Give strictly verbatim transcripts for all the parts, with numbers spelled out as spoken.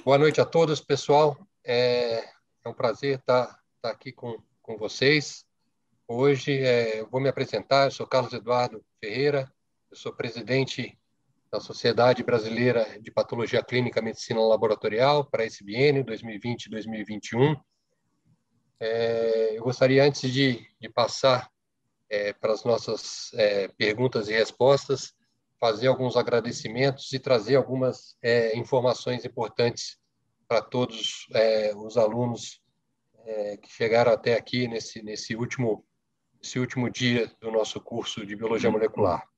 Boa noite a todos, pessoal. É, é um prazer estar, estar aqui com, com vocês. Hoje é, eu vou me apresentar, eu sou Carlos Eduardo Ferreira, eu sou presidente da Sociedade Brasileira de Patologia Clínica e Medicina Laboratorial para esse biênio dois mil e vinte a dois mil e vinte e um. É, eu gostaria, antes de, de passar é, para as nossas é, perguntas e respostas, fazer alguns agradecimentos e trazer algumas é, informações importantes para todos é, os alunos é, que chegaram até aqui nesse, nesse, último, nesse último dia do nosso curso de Biologia Molecular.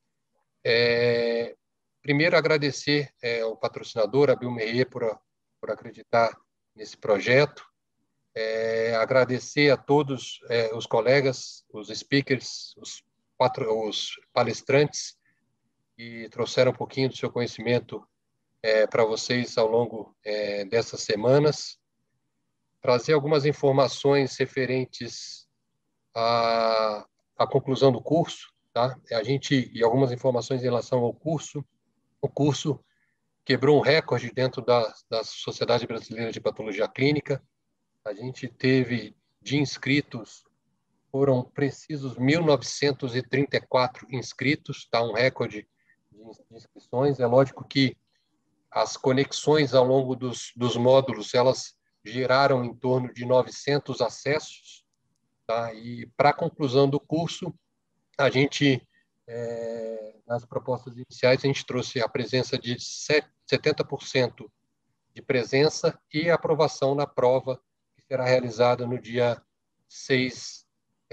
É, primeiro, agradecer é, ao patrocinador, a Biomerê, por, por acreditar nesse projeto. É, agradecer a todos é, os colegas, os speakers, os, patro, os palestrantes, que trouxeram um pouquinho do seu conhecimento é, para vocês ao longo é, dessas semanas. Trazer algumas informações referentes à, à conclusão do curso, tá? A gente, e algumas informações em relação ao curso. O curso quebrou um recorde dentro da, da Sociedade Brasileira de Patologia Clínica. A gente teve de inscritos, foram precisos mil novecentos e trinta e quatro inscritos, tá? Um recorde de inscrições. É lógico que as conexões ao longo dos, dos módulos, elas geraram em torno de novecentos acessos, tá? E para a conclusão do curso, a gente, é, nas propostas iniciais, a gente trouxe a presença de setenta por cento de presença e aprovação na prova, que será realizada no dia seis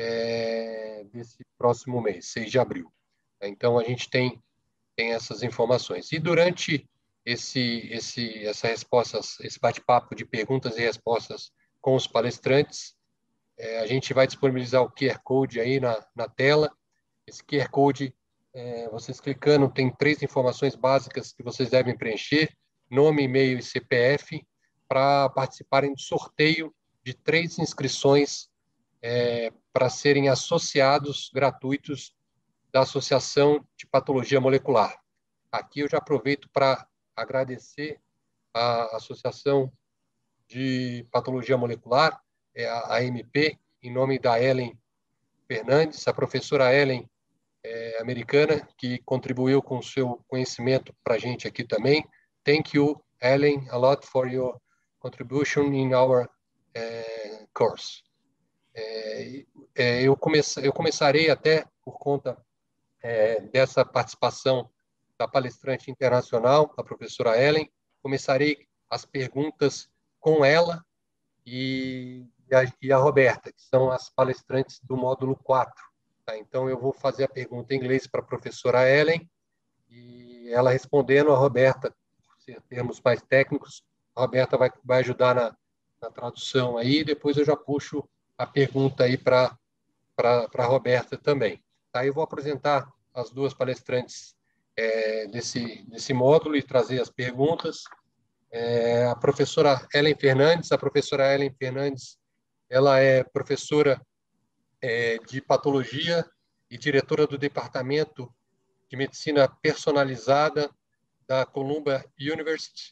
é, desse próximo mês, seis de abril. Então, a gente tem, tem essas informações. E durante esse, esse, essa respostas, esse bate-papo de perguntas e respostas com os palestrantes, é, a gente vai disponibilizar o Q R Code aí na, na tela. Esse Q R Code, é, vocês clicando, tem três informações básicas que vocês devem preencher: nome, e-mail e C P F, para participarem do sorteio de três inscrições é, para serem associados gratuitos da Associação de Patologia Molecular. Aqui eu já aproveito para agradecer à Associação de Patologia Molecular, é a A M P, em nome da Ellen Fernandes, a professora Ellen, é, americana, que contribuiu com o seu conhecimento para a gente aqui também. Thank you, Ellen, a lot for your contribution in our uh, course. É, é, eu, comece, eu começarei até por conta é, dessa participação da palestrante internacional, a professora Ellen, começarei as perguntas com ela e, e, a, e a Roberta, que são as palestrantes do módulo quatro. Tá? Então, eu vou fazer a pergunta em inglês para a professora Ellen, e ela respondendo, a Roberta, por ser termos mais técnicos, a Roberta vai, vai ajudar na, na tradução aí, depois eu já puxo a pergunta aí para a Roberta também. Tá? Eu vou apresentar as duas palestrantes é, desse, desse módulo e trazer as perguntas. É, a professora Ellen Fernandes, a professora Ellen Fernandes, ela é professora é, de patologia e diretora do Departamento de Medicina Personalizada da Columbia University,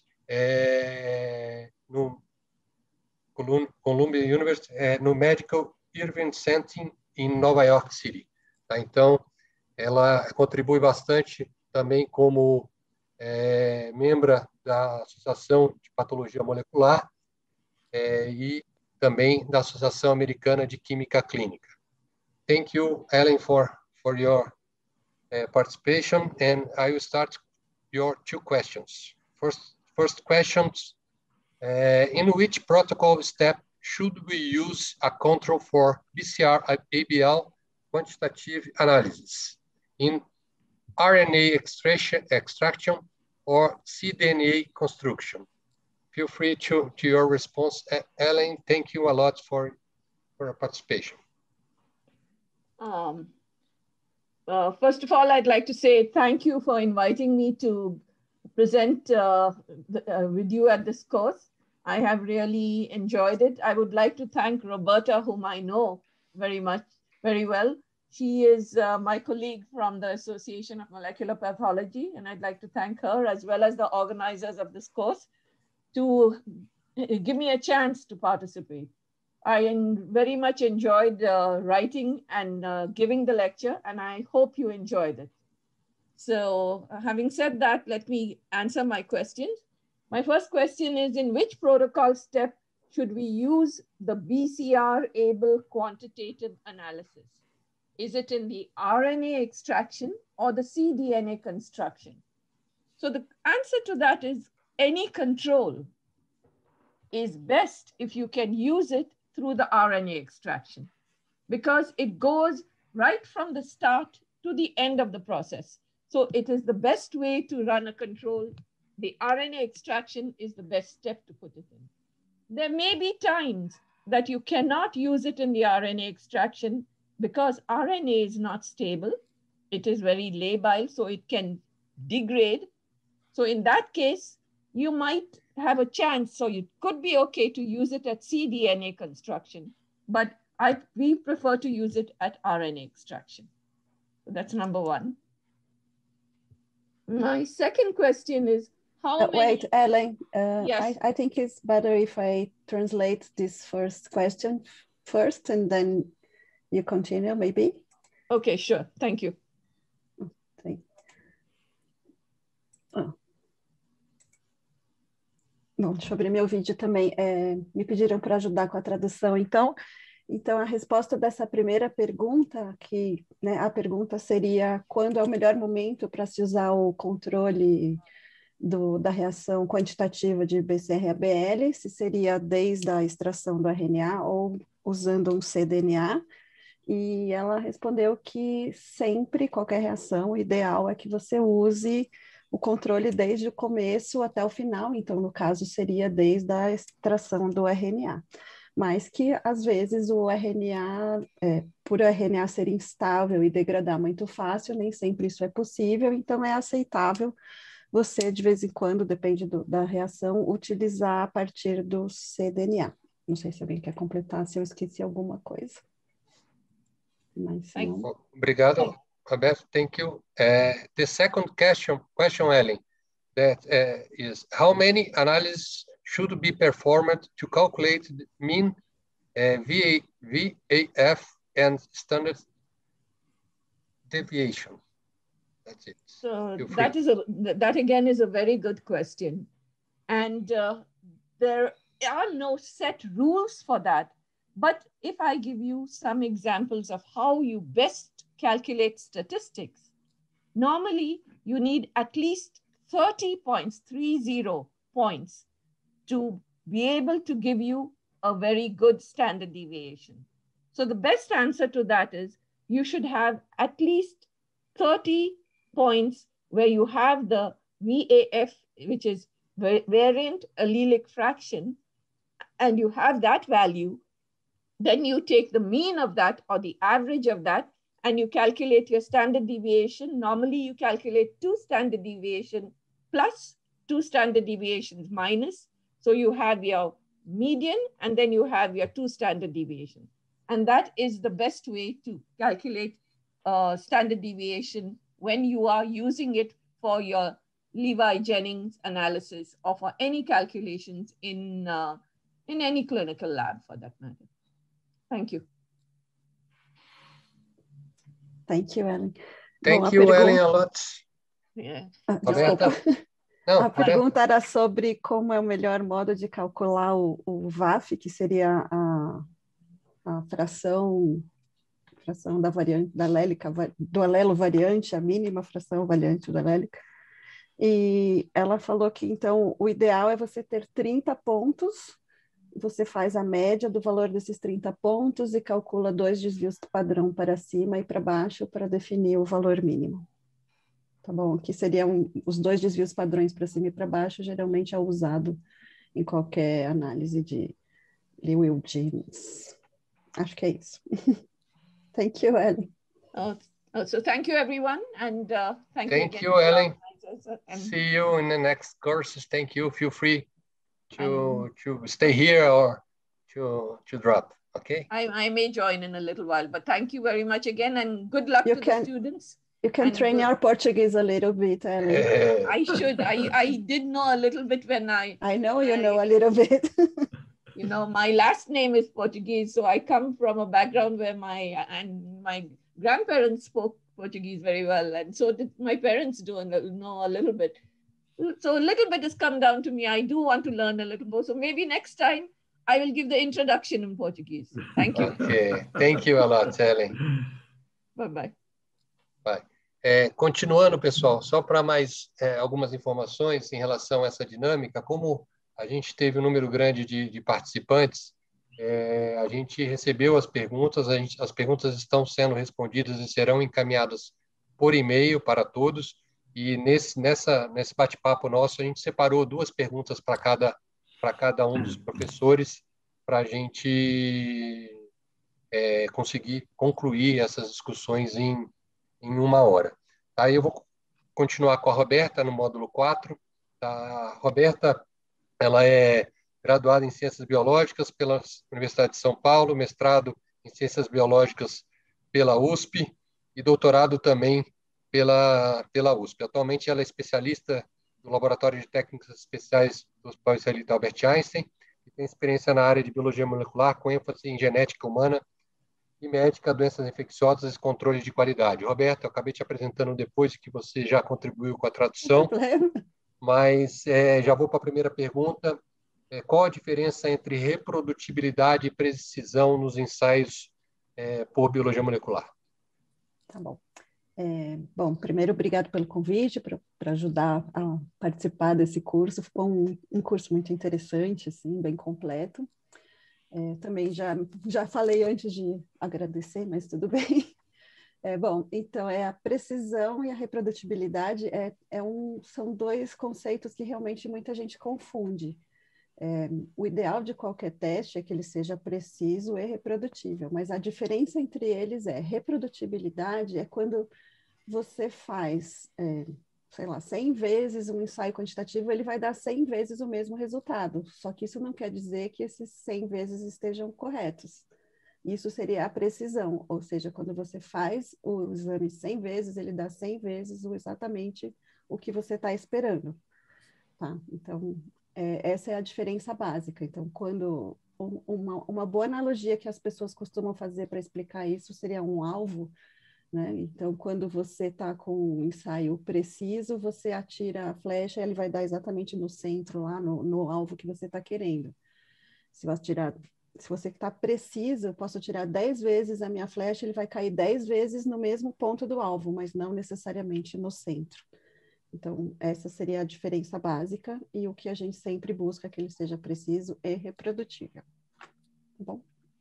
é, no Columbia University, é, no Medical Irving Center em Nova York City. Tá? Então, ela contribui bastante também como é, membro da Associação de Patologia Molecular é, e também da Associação Americana de Química Clínica. Thank you, Ellen, for, for your uh, participation, and I will start your two questions. First, first questions, uh, in which protocol step should we use a control for B C R A B L quantitative analysis? In R N A extraction, extraction or C D N A construction? Feel free to, to your response. Ellen, thank you a lot for, for your participation. Um, uh, first of all, I'd like to say thank you for inviting me to present uh, the, uh, with you at this course. I have really enjoyed it. I would like to thank Roberta, whom I know very much, very well. She is uh, my colleague from the Association of Molecular Pathology, and I'd like to thank her as well as the organizers of this course to give me a chance to participate. I very much enjoyed uh, writing and uh, giving the lecture, and I hope you enjoyed it. So uh, having said that, let me answer my questions. My first question is, in which protocol step should we use the B C R-able quantitative analysis? Is it in the R N A extraction or the cDNA construction? So the answer to that is any control is best if you can use it through the R N A extraction, because it goes right from the start to the end of the process. So it is the best way to run a control. The R N A extraction is the best step to put it in. There may be times that you cannot use it in the R N A extraction because R N A is not stable. It is very labile, so it can degrade. So in that case, you might have a chance. So it could be okay to use it at cDNA construction, but I, we prefer to use it at R N A extraction. So that's number one. My second question is, how uh, many... Wait, Ellen, uh, yes. I, I think it's better if I translate this first question first and then you continue, maybe? Okay, sure. Thank you. Thank oh. Bom, deixa eu abrir meu vídeo também. É, me pediram para ajudar com a tradução, então. Então, a resposta dessa primeira pergunta, que né, a pergunta seria quando é o melhor momento para se usar o controle do, da reação quantitativa de B C R A B L, se seria desde a extração do R N A ou usando um cDNA. E ela respondeu que sempre, qualquer reação, o ideal é que você use o controle desde o começo até o final, então, no caso, seria desde a extração do R N A. Mas que, às vezes, o R N A, é, por o R N A ser instável e degradar muito fácil, nem sempre isso é possível, então é aceitável você, de vez em quando, depende do, da reação, utilizar a partir do cDNA. Não sei se alguém quer completar, se eu esqueci alguma coisa. Mas, não... Obrigado, Roberto. Thank you. Uh, the second question, question, Ellen, that uh, is how many analyses should be performed to calculate the mean uh, V A F and standard deviation? That's it. So that is a that again is a very good question, and uh, there are no set rules for that. But if I give you some examples of how you best calculate statistics, normally you need at least thirty points, three zero points, to be able to give you a very good standard deviation. So the best answer to that is you should have at least thirty points where you have the V A F, which is variant allelic fraction, and you have that value. Then you take the mean of that or the average of that, and you calculate your standard deviation. Normally you calculate two standard deviation plus two standard deviations minus. So you have your median and then you have your two standard deviations. And that is the best way to calculate uh, standard deviation when you are using it for your Levi-Jennings analysis or for any calculations in, uh, in any clinical lab for that matter. Thank you. Thank you, Ellen. Thank Bom, you, pergunta... Ellen, a lot. Yeah. Ah, desculpa. Não, a pergunta era sobre como é o melhor modo de calcular o, o V A F, que seria a, a fração, fração da variante da alélica, do alelo variante, a mínima fração variante da alélica. E ela falou que, então, o ideal é você ter trinta pontos, você faz a média do valor desses trinta pontos e calcula dois desvios padrão para cima e para baixo para definir o valor mínimo. Tá bom? Que seriam os dois desvios padrões para cima e para baixo, geralmente é usado em qualquer análise de Lewis-Jennings. Acho que é isso. Thank you, Ellen. Oh, oh, so thank you, everyone, and uh, thank, thank you, you, Ellen. And... See you in the next courses. Thank you. Feel free to to stay here or to to drop. Okay. I I may join in a little while, but thank you very much again, and good luck you to can... the students. You can train your Portuguese a little bit, Ellie. É, I should. I, I did know a little bit when I... I know you I, know a little bit. You know, my last name is Portuguese, so I come from a background where my and my grandparents spoke Portuguese very well, and so did my parents do know a little bit. So a little bit has come down to me. I do want to learn a little more. So maybe next time I will give the introduction in Portuguese. Thank you. ok. Thank you a lot, Ellen. Bye-bye. Bye. É, continuando, pessoal, só para mais é, algumas informações em relação a essa dinâmica, como a gente teve um número grande de, de participantes, é, a gente recebeu as perguntas, a gente, as perguntas estão sendo respondidas e serão encaminhadas por e-mail para todos, e nesse, nessa, nesse bate-papo nosso a gente separou duas perguntas para cada, para cada um dos professores, para a gente é, conseguir concluir essas discussões em, em uma hora. Aí eu vou continuar com a Roberta no módulo quatro. A Roberta, ela é graduada em Ciências Biológicas pela Universidade de São Paulo, mestrado em Ciências Biológicas pela U S P e doutorado também pela, pela U S P. Atualmente ela é especialista do Laboratório de Técnicas Especiais do Hospital Israelita Albert Einstein e tem experiência na área de Biologia Molecular com ênfase em genética humana e médica, doenças infecciosas e controle de qualidade. Roberta, eu acabei te apresentando depois que você já contribuiu com a tradução, mas é, já vou para a primeira pergunta. É, qual a diferença entre reprodutibilidade e precisão nos ensaios é, por biologia molecular? Tá bom. É, bom, primeiro, obrigado pelo convite, para ajudar a participar desse curso. Ficou um, um curso muito interessante, assim, bem completo. É, também já, já falei antes de agradecer, mas tudo bem. É, bom, então, é a precisão e a reprodutibilidade é, é um, são dois conceitos que realmente muita gente confunde. É, o ideal de qualquer teste é que ele seja preciso e reprodutível, mas a diferença entre eles é reprodutibilidade é quando você faz, é, sei lá, cem vezes um ensaio quantitativo, ele vai dar cem vezes o mesmo resultado, só que isso não quer dizer que esses cem vezes estejam corretos. Isso seria a precisão, ou seja, quando você faz o exame cem vezes, ele dá cem vezes o, exatamente o que você está esperando. Tá? Então, é, essa é a diferença básica. Então, quando um, uma, uma boa analogia que as pessoas costumam fazer para explicar isso seria um alvo, né? Então, quando você está com um ensaio preciso, você atira a flecha e ele vai dar exatamente no centro, lá no, no alvo que você está querendo. Se você atirar, se você está preciso, eu posso tirar dez vezes a minha flecha, ele vai cair dez vezes no mesmo ponto do alvo, mas não necessariamente no centro. Então, essa seria a diferença básica e o que a gente sempre busca que ele seja preciso e reprodutível. Tá bom?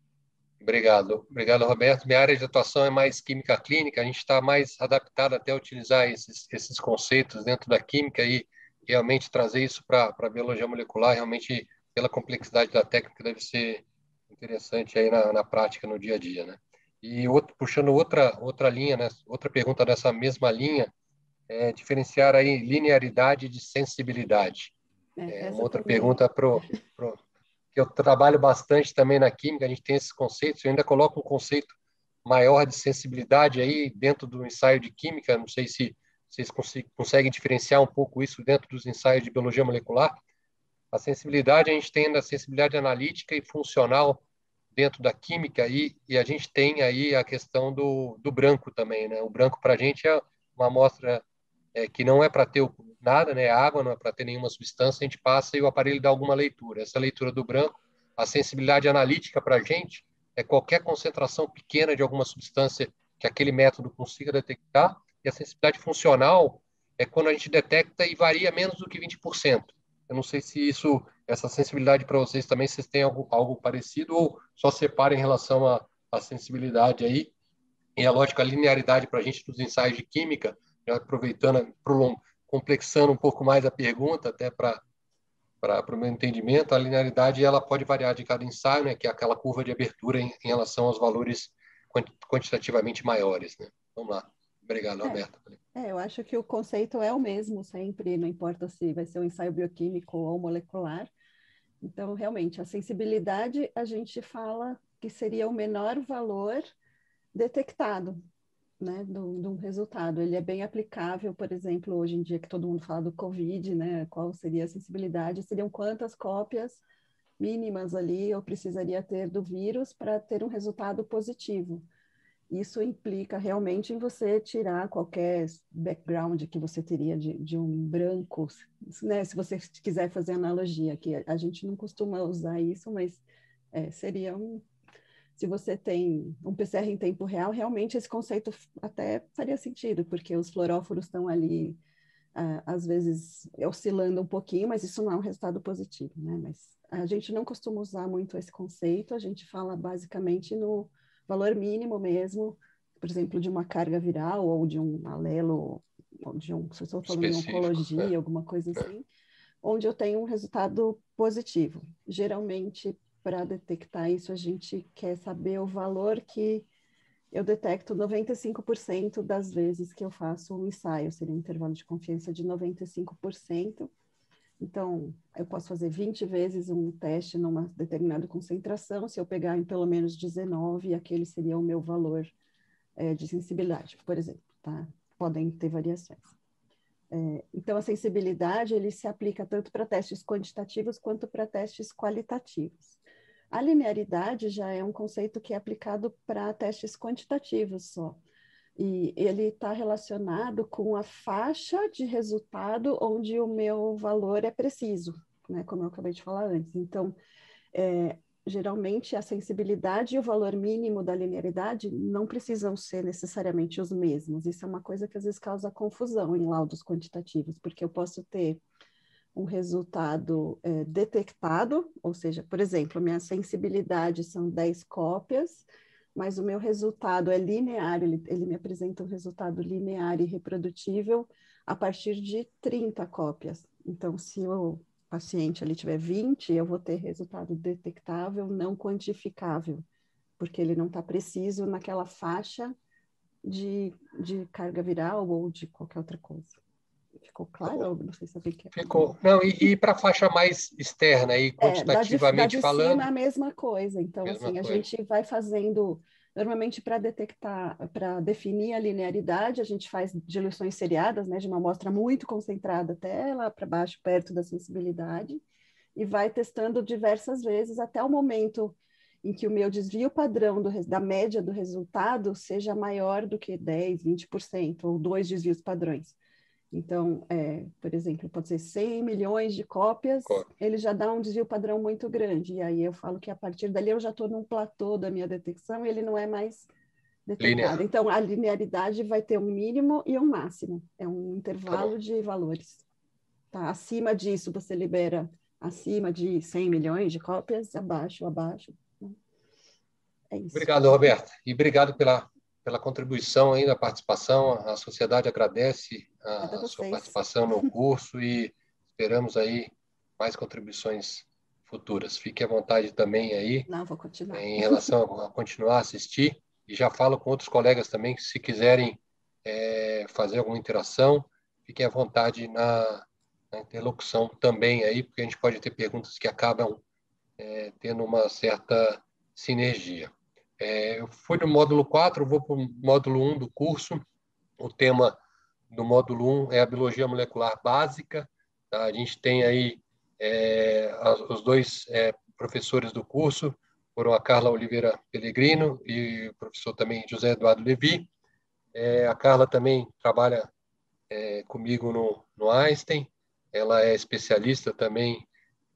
Obrigado. Obrigado, Roberto. Minha área de atuação é mais química clínica, a gente está mais adaptado até a utilizar esses, esses conceitos dentro da química e realmente trazer isso para a biologia molecular, realmente, pela complexidade da técnica, deve ser interessante aí na, na prática, no dia a dia, né? E outro, puxando outra, outra linha, né? Outra pergunta dessa mesma linha, é diferenciar aí linearidade de sensibilidade. É, é uma outra também. Pergunta para o... que eu trabalho bastante também na química, a gente tem esses conceitos, eu ainda coloco um conceito maior de sensibilidade aí dentro do ensaio de química, não sei se vocês conseguem diferenciar um pouco isso dentro dos ensaios de biologia molecular. A sensibilidade, a gente tem a sensibilidade analítica e funcional dentro da química e, e a gente tem aí a questão do, do branco também, né? O branco para a gente é uma amostra é, que não é para ter nada, né? Água, não é para ter nenhuma substância, a gente passa e o aparelho dá alguma leitura. Essa leitura do branco, a sensibilidade analítica para a gente é qualquer concentração pequena de alguma substância que aquele método consiga detectar, e a sensibilidade funcional é quando a gente detecta e varia menos do que vinte por cento. Eu não sei se isso, essa sensibilidade para vocês também, vocês têm algo, algo parecido ou só separam em relação à, à sensibilidade aí. E é lógico, a linearidade para a gente dos ensaios de química, já aproveitando, complexando um pouco mais a pergunta, até para o meu entendimento, a linearidade ela pode variar de cada ensaio, né, que é aquela curva de abertura em, em relação aos valores quantitativamente maiores. Né? Vamos lá. Obrigado, Roberto. É, é, eu acho que o conceito é o mesmo sempre, não importa se vai ser um ensaio bioquímico ou molecular. Então, realmente, a sensibilidade, a gente fala que seria o menor valor detectado. né, de um resultado. Ele é bem aplicável, por exemplo, hoje em dia que todo mundo fala do Covid, né, qual seria a sensibilidade? Seriam quantas cópias mínimas ali eu precisaria ter do vírus para ter um resultado positivo. Isso implica realmente em você tirar qualquer background que você teria de, de um branco, né? Se você quiser fazer analogia, que a gente não costuma usar isso, mas é, seria um... Se você tem um P C R em tempo real, realmente esse conceito até faria sentido, porque os fluoróforos estão ali, ah, às vezes, oscilando um pouquinho, mas isso não é um resultado positivo, né? Mas a gente não costuma usar muito esse conceito, a gente fala basicamente no valor mínimo mesmo, por exemplo, de uma carga viral ou de um alelo, ou de um, se eu estou falando de Específico, oncologia, é, alguma coisa é. assim, onde eu tenho um resultado positivo. Geralmente, para detectar isso, a gente quer saber o valor que eu detecto noventa e cinco por cento das vezes que eu faço um ensaio, seria um intervalo de confiança de noventa e cinco por cento. Então, eu posso fazer vinte vezes um teste numa determinada concentração, se eu pegar em pelo menos dezenove, aquele seria o meu valor é, de sensibilidade, por exemplo, tá? Podem ter variações. É, então, a sensibilidade, ele se aplica tanto para testes quantitativos quanto para testes qualitativos. A linearidade já é um conceito que é aplicado para testes quantitativos só. E ele está relacionado com a faixa de resultado onde o meu valor é preciso, né? Como eu acabei de falar antes. Então, é, geralmente a sensibilidade e o valor mínimo da linearidade não precisam ser necessariamente os mesmos. Isso é uma coisa que às vezes causa confusão em laudos quantitativos, porque eu posso ter um resultado é, detectado, ou seja, por exemplo, minha sensibilidade são dez cópias, mas o meu resultado é linear, ele, ele me apresenta um resultado linear e reprodutível a partir de trinta cópias. Então, se o paciente ali tiver vinte, eu vou ter resultado detectável, não quantificável, porque ele não está preciso naquela faixa de, de carga viral ou de qualquer outra coisa. Ficou claro? Não sei se eu vi que... Ficou. Não, e, e para a faixa mais externa, aí, É, da de, da quantitativamente de falando, cima a mesma coisa. Então, mesma assim, a coisa. gente vai fazendo, normalmente para detectar, para definir a linearidade, a gente faz diluições seriadas, né, de uma amostra muito concentrada até lá para baixo, perto da sensibilidade, e vai testando diversas vezes até o momento em que o meu desvio padrão do, da média do resultado seja maior do que dez, vinte por cento, ou dois desvios padrões. Então, é, por exemplo, pode ser cem milhões de cópias, ele já dá um desvio padrão muito grande. E aí eu falo que a partir dali eu já estou num platô da minha detecção e ele não é mais detectado. Linear. Então, a linearidade vai ter um mínimo e um máximo. É um intervalo Tá de valores. Tá? Acima disso, você libera acima de cem milhões de cópias, abaixo, abaixo. É isso. Obrigado, Roberto. E obrigado pela, pela contribuição aí da participação. A sociedade agradece a, a sua participação no curso e esperamos aí mais contribuições futuras. Fique à vontade também aí. Não, vou continuar. Em relação a continuar a assistir. E já falo com outros colegas também que, se quiserem é, fazer alguma interação, fiquem à vontade na, na interlocução também aí, porque a gente pode ter perguntas que acabam é, tendo uma certa sinergia. É, eu fui no módulo quatro, vou para o módulo um do curso. O tema do módulo um é a biologia molecular básica. Tá? A gente tem aí é, os dois é, professores do curso, foram a Carla Oliveira Pellegrino e o professor também José Eduardo Levi. É, a Carla também trabalha é, comigo no, no Einstein. Ela é especialista também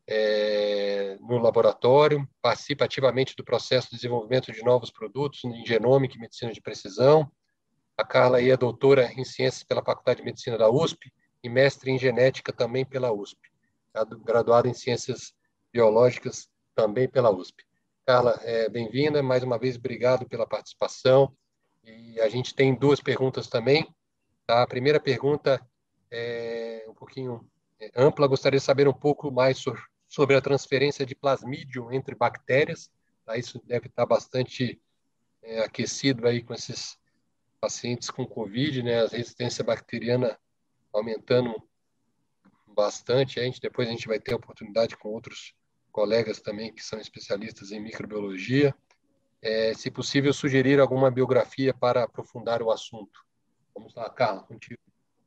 é, no laboratório, participa ativamente do processo de desenvolvimento de novos produtos em genômica e medicina de precisão. A Carla aí é doutora em ciências pela Faculdade de Medicina da U S P e mestre em genética também pela U S P. Graduada em ciências biológicas também pela U S P. Carla, é, bem-vinda. Mais uma vez, obrigado pela participação. E a gente tem duas perguntas também. Tá? A primeira pergunta é um pouquinho ampla. Gostaria de saber um pouco mais sobre a transferência de plasmídio entre bactérias. Tá? Isso deve estar bastante é, aquecido aí com esses pacientes com Covid, né? A resistência bacteriana aumentando bastante. A gente, depois a gente vai ter oportunidade com outros colegas também que são especialistas em microbiologia. é, se possível, sugerir alguma biografia para aprofundar o assunto. Vamos lá, Carla, contigo.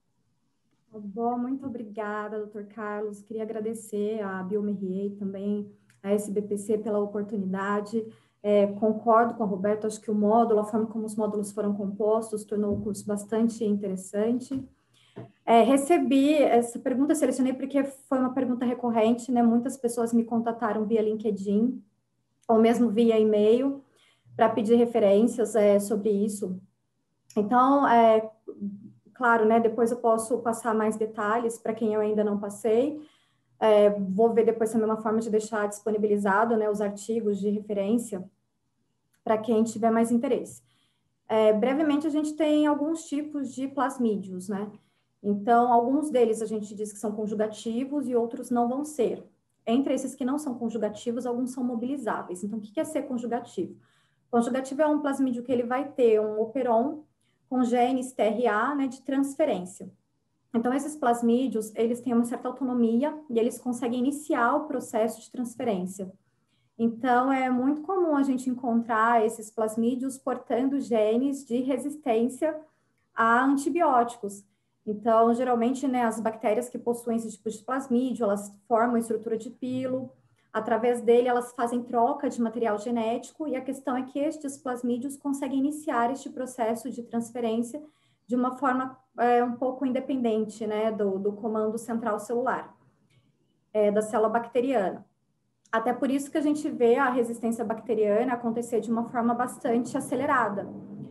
Bom, muito obrigada, doutor Carlos. Queria agradecer à Biomerrier e também a S B P C pela oportunidade. É, concordo com a Roberta, acho que o módulo, a forma como os módulos foram compostos, tornou o curso bastante interessante. É, recebi essa pergunta, selecionei porque foi uma pergunta recorrente, né? Muitas pessoas me contataram via LinkedIn, ou mesmo via e-mail, para pedir referências é, sobre isso. Então, é, claro, né? Depois eu posso passar mais detalhes para quem eu ainda não passei. É, vou ver depois também uma forma de deixar disponibilizado, né, os artigos de referência para quem tiver mais interesse. É, brevemente, a gente tem alguns tipos de plasmídios, né? Então, alguns deles a gente diz que são conjugativos e outros não vão ser. Entre esses que não são conjugativos, alguns são mobilizáveis. Então, o que é ser conjugativo? Conjugativo é um plasmídio que ele vai ter um operon com genes T R A, né, de transferência. Então, esses plasmídios, eles têm uma certa autonomia e eles conseguem iniciar o processo de transferência. Então, é muito comum a gente encontrar esses plasmídios portando genes de resistência a antibióticos. Então, geralmente, né, as bactérias que possuem esse tipo de plasmídio, elas formam a estrutura de pilo, através dele elas fazem troca de material genético, e a questão é que estes plasmídios conseguem iniciar este processo de transferência de uma forma é, um pouco independente, né, do, do comando central celular, é, da célula bacteriana. Até por isso que a gente vê a resistência bacteriana acontecer de uma forma bastante acelerada,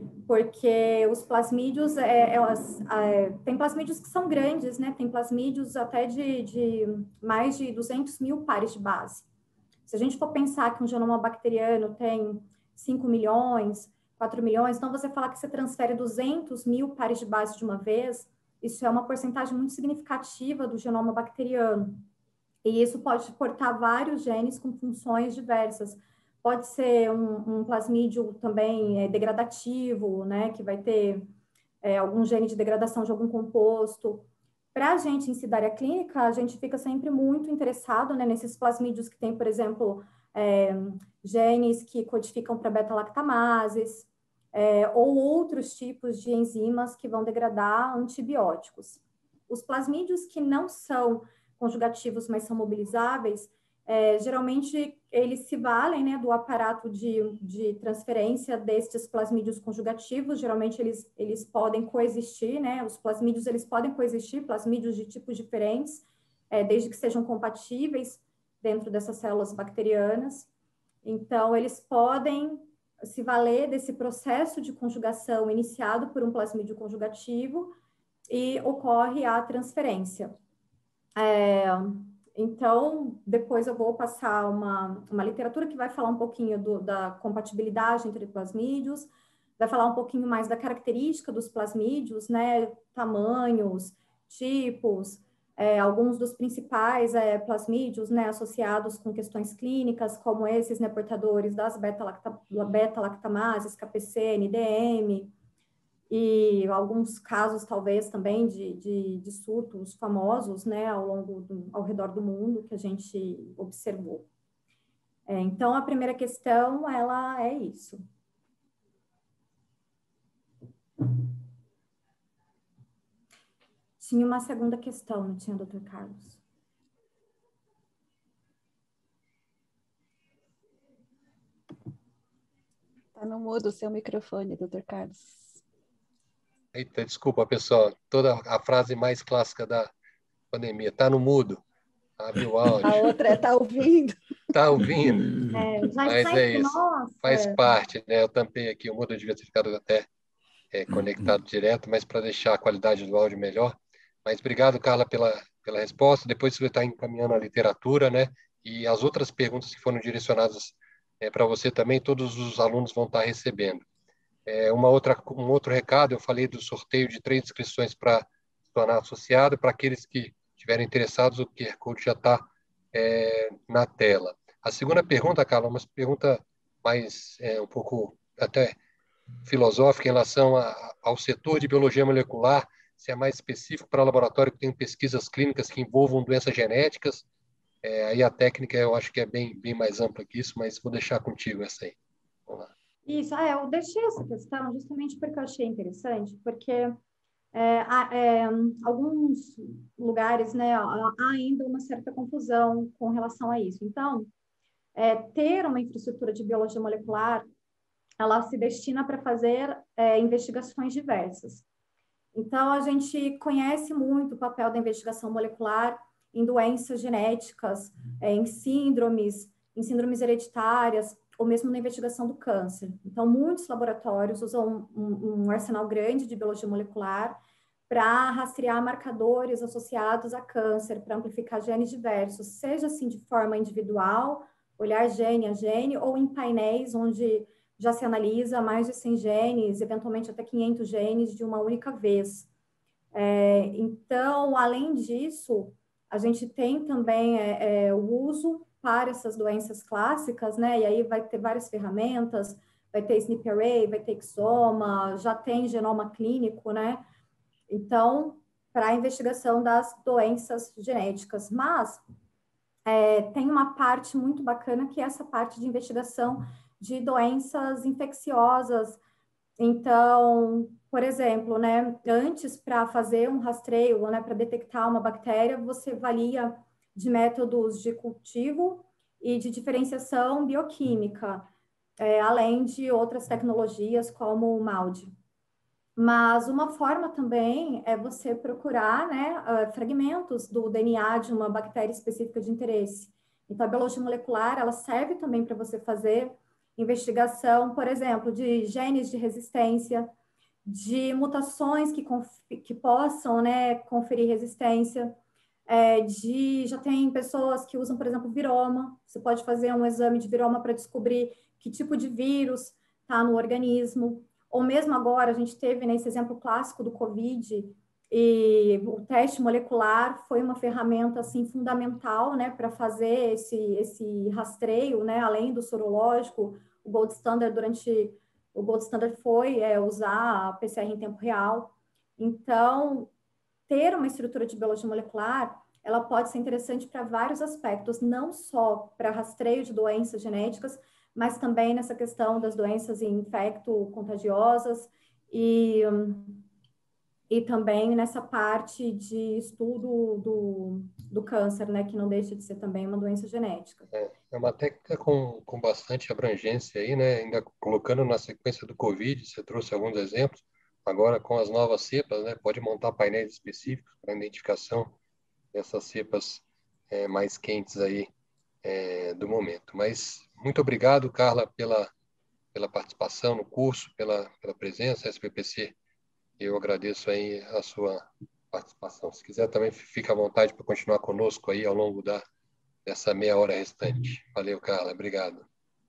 porque os plasmídios, é, elas, é, tem plasmídios que são grandes, né? Tem plasmídios até de, de mais de duzentos mil pares de base. Se a gente for pensar que um genoma bacteriano tem cinco milhões, quatro milhões, então você falar que você transfere duzentos mil pares de base de uma vez, isso é uma porcentagem muito significativa do genoma bacteriano. E isso pode portar vários genes com funções diversas. Pode ser um, um plasmídio também é, degradativo, né, que vai ter é, algum gene de degradação de algum composto. Para a gente em Cidária Clínica, a gente fica sempre muito interessado, né, nesses plasmídios que tem, por exemplo, é, genes que codificam para beta-lactamases, é, ou outros tipos de enzimas que vão degradar antibióticos. Os plasmídios que não são conjugativos, mas são mobilizáveis, é, geralmente eles se valem, né, do aparato de, de transferência destes plasmídios conjugativos. Geralmente eles, eles podem coexistir, né, os plasmídios eles podem coexistir, plasmídios de tipos diferentes, é, desde que sejam compatíveis dentro dessas células bacterianas. Então, eles podem se valer desse processo de conjugação iniciado por um plasmídio conjugativo e ocorre a transferência. É, então, depois eu vou passar uma, uma literatura que vai falar um pouquinho do, da compatibilidade entre plasmídios, vai falar um pouquinho mais da característica dos plasmídios, né, tamanhos, tipos, é, alguns dos principais é, plasmídios, né, associados com questões clínicas, como esses, né, portadores das beta-lactamases, K P C, N D M, e alguns casos, talvez, também de, de, de surtos famosos, né, ao longo, do, ao redor do mundo, que a gente observou. É, então, a primeira questão, ela é isso. Tinha uma segunda questão, não tinha, doutor Carlos? Está no mudo o seu microfone, doutor Carlos. Eita, desculpa, pessoal. Toda a frase mais clássica da pandemia. Está no mudo. Abre o áudio. A outra é tá ouvindo. Está ouvindo. É, já Mas é isso. Nossa. Faz parte, né? Eu tampei aqui. O mudo devia ter ficado até é, conectado direto, mas para deixar a qualidade do áudio melhor. Mas obrigado, Carla, pela, pela resposta. Depois você vai estar encaminhando a literatura, né? E as outras perguntas que foram direcionadas é, para você também, todos os alunos vão estar recebendo. É, uma outra, um outro recado, eu falei do sorteio de três inscrições para se tornar associado. Para aqueles que estiverem interessados, o Q R Code já está é, na tela. A segunda pergunta, Carla, uma pergunta mais é, um pouco até filosófica em relação a, ao setor de biologia molecular, se é mais específico para laboratório que tem pesquisas clínicas que envolvam doenças genéticas. É, aí a técnica eu acho que é bem, bem mais ampla que isso, mas vou deixar contigo essa aí. Vamos lá. Isso, ah, eu deixei essa questão justamente porque eu achei interessante, porque é, há, é, alguns lugares, né, há ainda uma certa confusão com relação a isso. Então, é, ter uma infraestrutura de biologia molecular, ela se destina para fazer é, investigações diversas. Então, a gente conhece muito o papel da investigação molecular em doenças genéticas, é, em síndromes, em síndromes hereditárias, ou mesmo na investigação do câncer. Então, muitos laboratórios usam um, um arsenal grande de biologia molecular para rastrear marcadores associados a câncer, para amplificar genes diversos, seja assim de forma individual, olhar gene a gene, ou em painéis onde já se analisa mais de cem genes, eventualmente até quinhentos genes de uma única vez. É, então, além disso, a gente tem também é, é, o uso para essas doenças clássicas, né? E aí vai ter várias ferramentas, vai ter S N P array, vai ter exoma, já tem genoma clínico, né? Então, para a investigação das doenças genéticas. Mas é, tem uma parte muito bacana que é essa parte de investigação de doenças infecciosas. Então, por exemplo, né, antes para fazer um rastreio, né, para detectar uma bactéria, você valia de métodos de cultivo e de diferenciação bioquímica, é, além de outras tecnologias como o M A U D. Mas uma forma também é você procurar, né, fragmentos do D N A de uma bactéria específica de interesse. Então, a biologia molecular, ela serve também para você fazer investigação, por exemplo, de genes de resistência, de mutações que, que possam, né, conferir resistência, é, de, já tem pessoas que usam, por exemplo, viroma, você pode fazer um exame de viroma para descobrir que tipo de vírus está no organismo, ou mesmo agora, a gente teve nesse exemplo clássico do Covid, e o teste molecular foi uma ferramenta assim fundamental, né, para fazer esse esse rastreio, né, além do sorológico. O gold standard durante o gold standard foi é, usar a P C R em tempo real. Então, ter uma estrutura de biologia molecular, ela pode ser interessante para vários aspectos, não só para rastreio de doenças genéticas, mas também nessa questão das doenças infecto-contagiosas e e também nessa parte de estudo do, do câncer, né, que não deixa de ser também uma doença genética. É, é uma técnica com, com bastante abrangência aí, né? Ainda colocando na sequência do Covid, você trouxe alguns exemplos. Agora, com as novas cepas, né, pode montar painéis específicos para identificação dessas cepas é, mais quentes aí é, do momento. Mas muito obrigado, Carla, pela, pela participação no curso, pela, pela presença, S B P C. Eu agradeço aí a sua participação. Se quiser também fica à vontade para continuar conosco aí ao longo da, dessa meia hora restante. Valeu, Carla. Obrigado.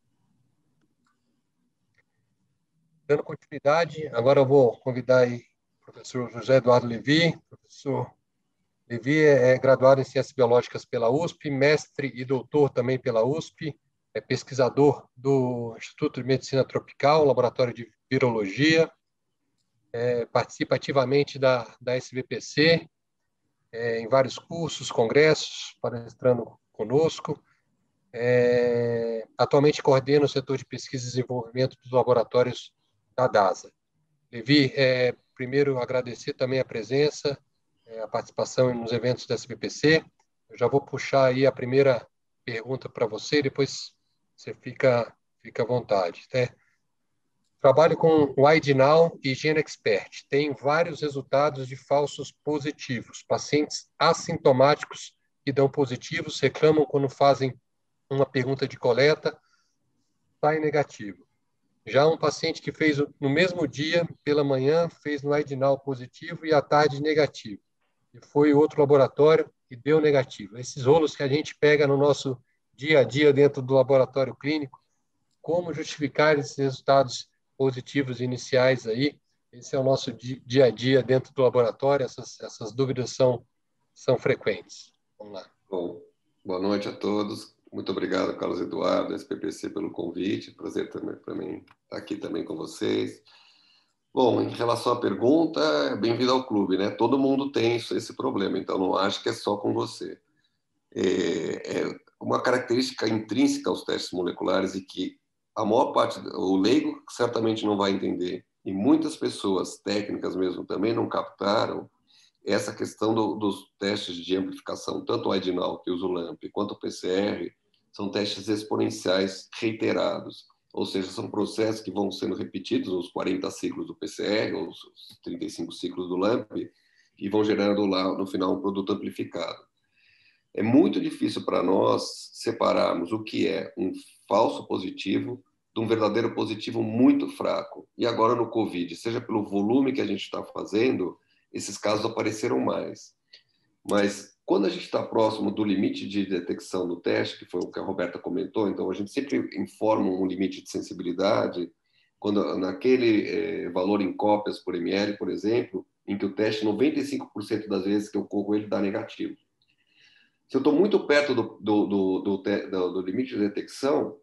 Dando continuidade, agora eu vou convidar aí o professor José Eduardo Levi. Professor Levi é graduado em Ciências Biológicas pela U S P, mestre e doutor também pela U S P, é pesquisador do Instituto de Medicina Tropical, Laboratório de Virologia, é, participa ativamente da, da S B P C, é, em vários cursos, congressos, palestrando conosco. É, atualmente coordena o setor de pesquisa e desenvolvimento dos laboratórios da DASA. Levi, é, primeiro agradecer também a presença, é, a participação nos eventos da S B P C. Eu já vou puxar aí a primeira pergunta para você, depois você fica, fica à vontade. Né? Trabalho com o I D Now e GeneXpert. Tem vários resultados de falsos positivos. Pacientes assintomáticos que dão positivos reclamam quando fazem uma pergunta de coleta, sai negativo. Já um paciente que fez no mesmo dia, pela manhã, fez no I D Now positivo e à tarde negativo. E foi outro laboratório e deu negativo. Esses rolos que a gente pega no nosso dia a dia dentro do laboratório clínico, como justificar esses resultados positivos iniciais aí? Esse é o nosso dia a dia dentro do laboratório, essas, essas dúvidas são, são frequentes. Vamos lá. Bom, boa noite a todos. Muito obrigado, Carlos Eduardo, S B P C, pelo convite. Prazer também para mim estar aqui também com vocês. Bom, em relação à pergunta, bem-vindo ao clube, né? Todo mundo tem esse problema, então não acho que é só com você. É, é uma característica intrínseca aos testes moleculares e que a maior parte, o leigo certamente não vai entender, e muitas pessoas técnicas mesmo também não captaram essa questão do, dos testes de amplificação, tanto o Eidinal, que usa o LAMP, quanto o P C R, são testes exponenciais reiterados, ou seja, são processos que vão sendo repetidos, os quarenta ciclos do P C R, ou os trinta e cinco ciclos do LAMP, e vão gerando lá, no final, um produto amplificado. É muito difícil para nós separarmos o que é um falso positivo de um verdadeiro positivo muito fraco. E agora no Covid, seja pelo volume que a gente está fazendo, esses casos apareceram mais. Mas quando a gente está próximo do limite de detecção do teste, que foi o que a Roberta comentou, então a gente sempre informa um limite de sensibilidade, quando naquele eh, valor em cópias por ml, por exemplo, em que o teste, noventa e cinco por cento das vezes que eu corro, ele dá negativo. Se eu estou muito perto do, do, do, do, do, do limite de detecção,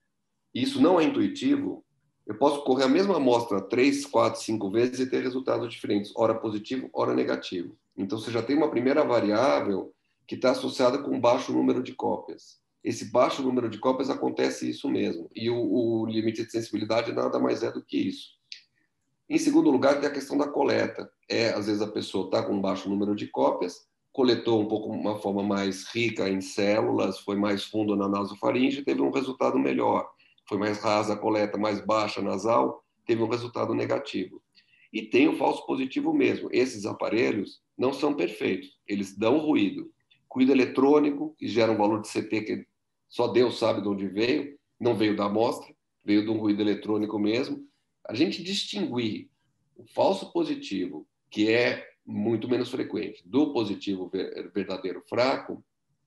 e isso não é intuitivo, eu posso correr a mesma amostra três, quatro, cinco vezes e ter resultados diferentes, ora positivo, ora negativo. Então, você já tem uma primeira variável que está associada com um baixo número de cópias. Esse baixo número de cópias acontece isso mesmo, e o, o limite de sensibilidade nada mais é do que isso. Em segundo lugar, tem a questão da coleta. É, às vezes a pessoa está com um baixo número de cópias, coletou um pouco uma forma mais rica em células, foi mais fundo na nasofaringe e teve um resultado melhor. Foi mais rasa a coleta, mais baixa nasal, teve um resultado negativo. E tem o falso positivo mesmo. Esses aparelhos não são perfeitos, eles dão ruído. Ruído eletrônico, que gera um valor de C T que só Deus sabe de onde veio, não veio da amostra, veio de um ruído eletrônico mesmo. A gente distinguir o falso positivo, que é muito menos frequente, do positivo verdadeiro fraco,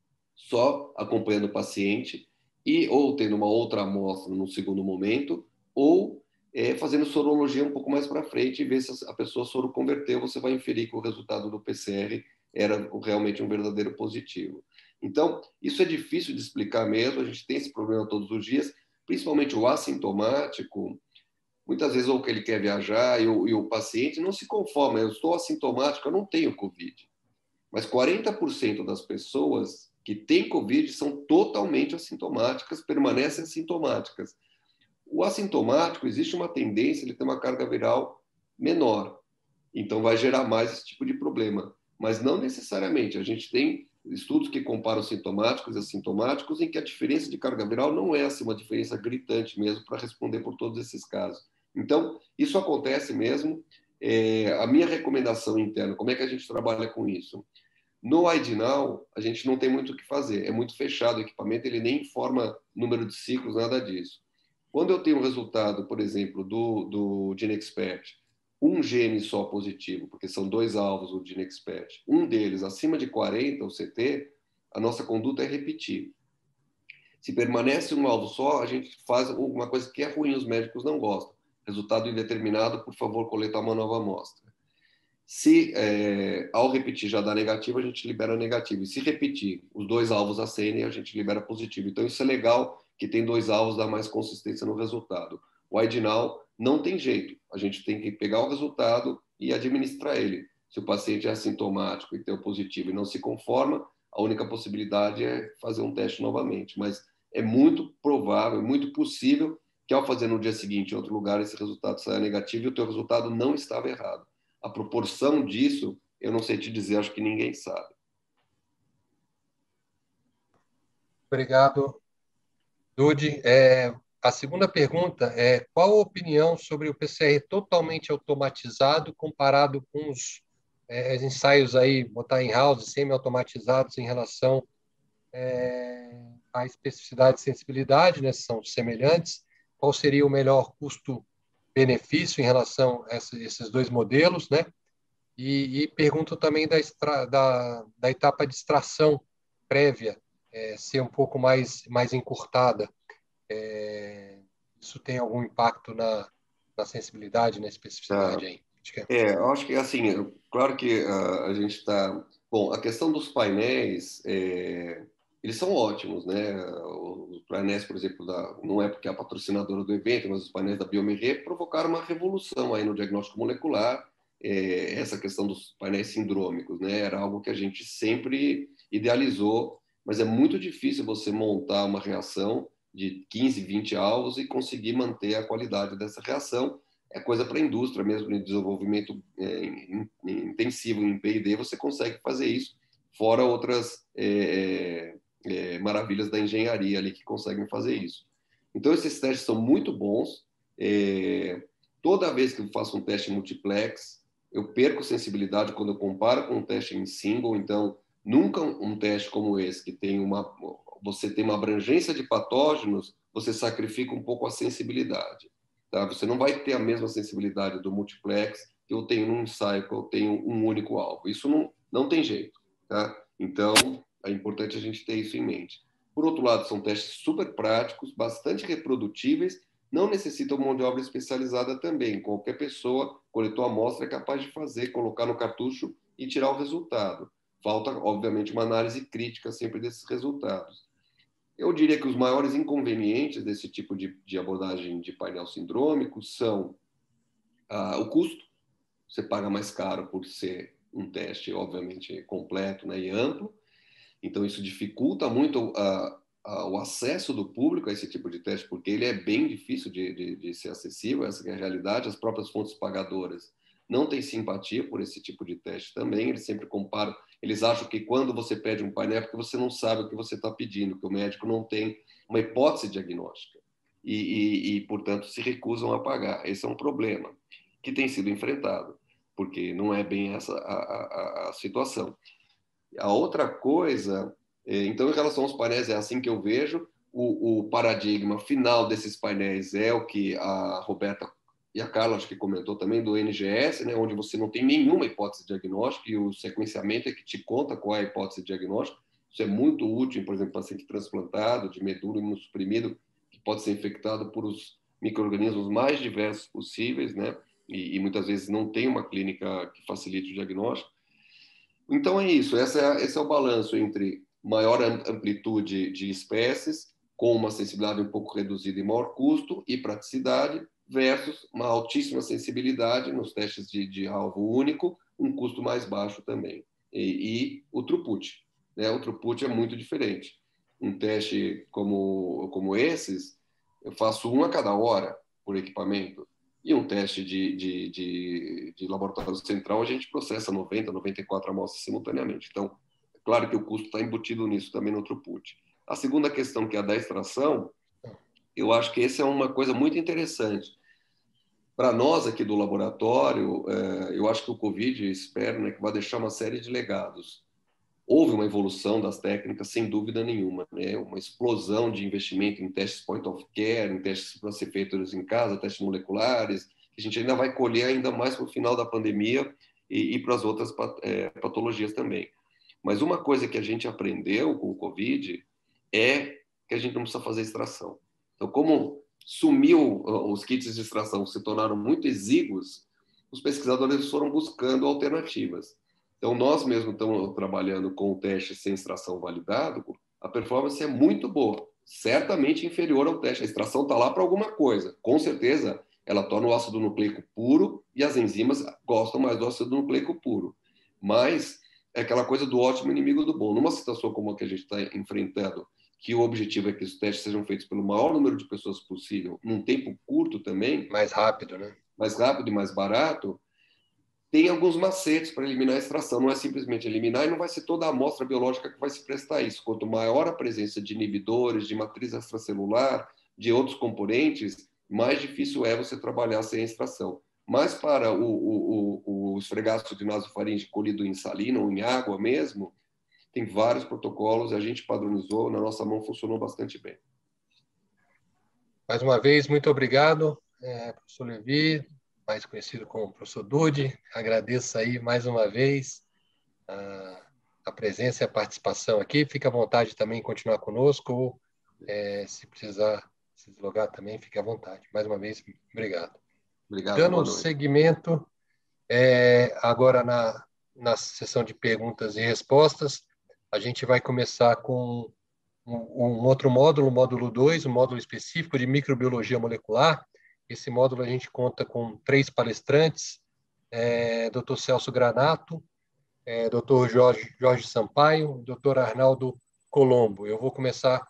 só acompanhando o paciente e ou tendo uma outra amostra no segundo momento, ou é, fazendo sorologia um pouco mais para frente e ver se a pessoa soro converteu, você vai inferir que o resultado do P C R era realmente um verdadeiro positivo. Então, isso é difícil de explicar mesmo, a gente tem esse problema todos os dias, principalmente o assintomático. Muitas vezes, ou que ele quer viajar e o, e o paciente não se conforma, eu estou assintomático, eu não tenho Covid. Mas quarenta por cento das pessoas que têm Covid são totalmente assintomáticas, permanecem assintomáticas. O assintomático, existe uma tendência, ele tem uma carga viral menor, então vai gerar mais esse tipo de problema. Mas não necessariamente, a gente tem estudos que comparam sintomáticos e assintomáticos em que a diferença de carga viral não é assim, uma diferença gritante mesmo para responder por todos esses casos. Então, isso acontece mesmo. É, a minha recomendação interna, como é que a gente trabalha com isso? No Eidinal, a gente não tem muito o que fazer, é muito fechado o equipamento, ele nem informa número de ciclos, nada disso. Quando eu tenho um resultado, por exemplo, do, do GeneXpert, um gene só positivo, porque são dois alvos o GeneXpert, um deles acima de quarenta, o C T, a nossa conduta é repetir. Se permanece um alvo só, a gente faz uma coisa que é ruim, os médicos não gostam. Resultado indeterminado, por favor, coletar uma nova amostra. Se é, ao repetir já dá negativo, a gente libera negativo. E se repetir os dois alvos acenem, a gente libera positivo. Então isso é legal, que tem dois alvos, dá mais consistência no resultado. O Eidinal não tem jeito. A gente tem que pegar o resultado e administrar ele. Se o paciente é assintomático e tem o positivo e não se conforma, a única possibilidade é fazer um teste novamente. Mas é muito provável, muito possível que ao fazer no dia seguinte em outro lugar, esse resultado saia negativo e o teu resultado não estava errado. A proporção disso, eu não sei te dizer, acho que ninguém sabe. Obrigado, Dude. É, a segunda pergunta é: qual a opinião sobre o P C R totalmente automatizado comparado com os é, ensaios aí, botar em house, semi-automatizados em relação é, à especificidade e sensibilidade, né? São semelhantes. Qual seria o melhor custo-benefício em relação a esses dois modelos, né? E, e pergunto também da, extra, da, da etapa de extração prévia, é, ser um pouco mais, mais encurtada. É, isso tem algum impacto na, na sensibilidade, na especificidade? Ah, aí? Acho que é. é, eu acho que assim, claro que uh, a gente está... Bom, a questão dos painéis, é, eles são ótimos, né? Os painéis, por exemplo, da, não é porque é a patrocinadora do evento, mas os painéis da Biomerê provocaram uma revolução aí no diagnóstico molecular. É, essa questão dos painéis sindrômicos, né? Era algo que a gente sempre idealizou, mas é muito difícil você montar uma reação de quinze, vinte alvos e conseguir manter a qualidade dessa reação. É coisa para a indústria mesmo, em desenvolvimento é, intensivo em P e D, você consegue fazer isso, fora outras é, é, maravilhas da engenharia ali que conseguem fazer isso. Então, esses testes são muito bons. É, toda vez que eu faço um teste multiplex, eu perco sensibilidade quando eu comparo com um teste em single. Então, nunca um teste como esse, que tem uma, você tem uma abrangência de patógenos, você sacrifica um pouco a sensibilidade. Tá? Você não vai ter a mesma sensibilidade do multiplex que eu tenho num ensaio, que eu tenho um único alvo. Isso não, não tem jeito. Tá? Então, é importante a gente ter isso em mente. Por outro lado, são testes super práticos, bastante reprodutíveis, não necessitam mão de obra especializada também. Qualquer pessoa coletou a amostra é capaz de fazer, colocar no cartucho e tirar o resultado. Falta, obviamente, uma análise crítica sempre desses resultados. Eu diria que os maiores inconvenientes desse tipo de, de abordagem de painel sindrômico são ah, o custo. Você paga mais caro por ser um teste, obviamente, completo, né, e amplo. Então, isso dificulta muito a, a, o acesso do público a esse tipo de teste, porque ele é bem difícil de, de, de ser acessível, essa é a realidade. As próprias fontes pagadoras não têm simpatia por esse tipo de teste também. Eles sempre comparam, eles acham que quando você pede um painel é porque você não sabe o que você está pedindo, que o médico não tem uma hipótese diagnóstica e, e, e, portanto, se recusam a pagar. Esse é um problema que tem sido enfrentado, porque não é bem essa a, a, a situação. A outra coisa, então, em relação aos painéis, é assim que eu vejo. O, o paradigma final desses painéis é o que a Roberta e a Carla, acho que comentou também, do N G S, né, onde você não tem nenhuma hipótese diagnóstica e o sequenciamento é que te conta qual é a hipótese diagnóstica. Isso é muito útil, por exemplo, paciente transplantado, de medula imunossuprimido, que pode ser infectado por os micro-organismos mais diversos possíveis, né, e, e muitas vezes não tem uma clínica que facilite o diagnóstico. Então é isso, esse é, esse é o balanço entre maior amplitude de espécies, com uma sensibilidade um pouco reduzida e maior custo e praticidade, versus uma altíssima sensibilidade nos testes de, de alvo único, um custo mais baixo também. E, e o throughput, né? O throughput é muito diferente. Um teste como, como esses, eu faço um a cada hora por equipamento. E um teste de, de, de, de laboratório central, a gente processa noventa, noventa e quatro amostras simultaneamente. Então, é claro que o custo está embutido nisso também no throughput. A segunda questão, que é a da extração, eu acho que essa é uma coisa muito interessante. Para nós aqui do laboratório, eu acho que o Covid, espero, né, que vai deixar uma série de legados. Houve uma evolução das técnicas, sem dúvida nenhuma, né? Uma explosão de investimento em testes point of care, em testes para ser feitos em casa, testes moleculares, que a gente ainda vai colher ainda mais para o final da pandemia e, e para as outras é, patologias também. Mas uma coisa que a gente aprendeu com o Covid é que a gente não precisa fazer extração. Então, como sumiu, os kits de extração se tornaram muito exíguos, os pesquisadores foram buscando alternativas. Então, nós mesmos estamos trabalhando com o teste sem extração validado, a performance é muito boa, certamente inferior ao teste. A extração está lá para alguma coisa. Com certeza, ela torna o ácido nucleico puro e as enzimas gostam mais do ácido nucleico puro. Mas é aquela coisa do ótimo inimigo do bom. Numa situação como a que a gente está enfrentando, que o objetivo é que os testes sejam feitos pelo maior número de pessoas possível, num tempo curto também. Mais rápido, né? Mais rápido e mais barato. Tem alguns macetes para eliminar a extração. Não é simplesmente eliminar e não vai ser toda a amostra biológica que vai se prestar a isso. Quanto maior a presença de inibidores, de matriz extracelular, de outros componentes, mais difícil é você trabalhar sem extração. Mas para o, o, o, o esfregaço de nasofaringe colhido em salina ou em água mesmo, tem vários protocolos, a gente padronizou, na nossa mão funcionou bastante bem. Mais uma vez, muito obrigado, é, professor Levi, mais conhecido como professor Dude. Agradeço aí mais uma vez a, a presença e a participação aqui. Fique à vontade também em continuar conosco, ou é, se precisar se deslogar também, fique à vontade. Mais uma vez, obrigado. Obrigado, Dando boa noite. seguimento, é, agora na, na sessão de perguntas e respostas, a gente vai começar com um, um outro módulo, o módulo dois, um módulo específico de microbiologia molecular. Esse módulo a gente conta com três palestrantes, é, doutor Celso Granato, é, doutor Jorge, Jorge Sampaio, doutor Arnaldo Colombo. Eu vou começar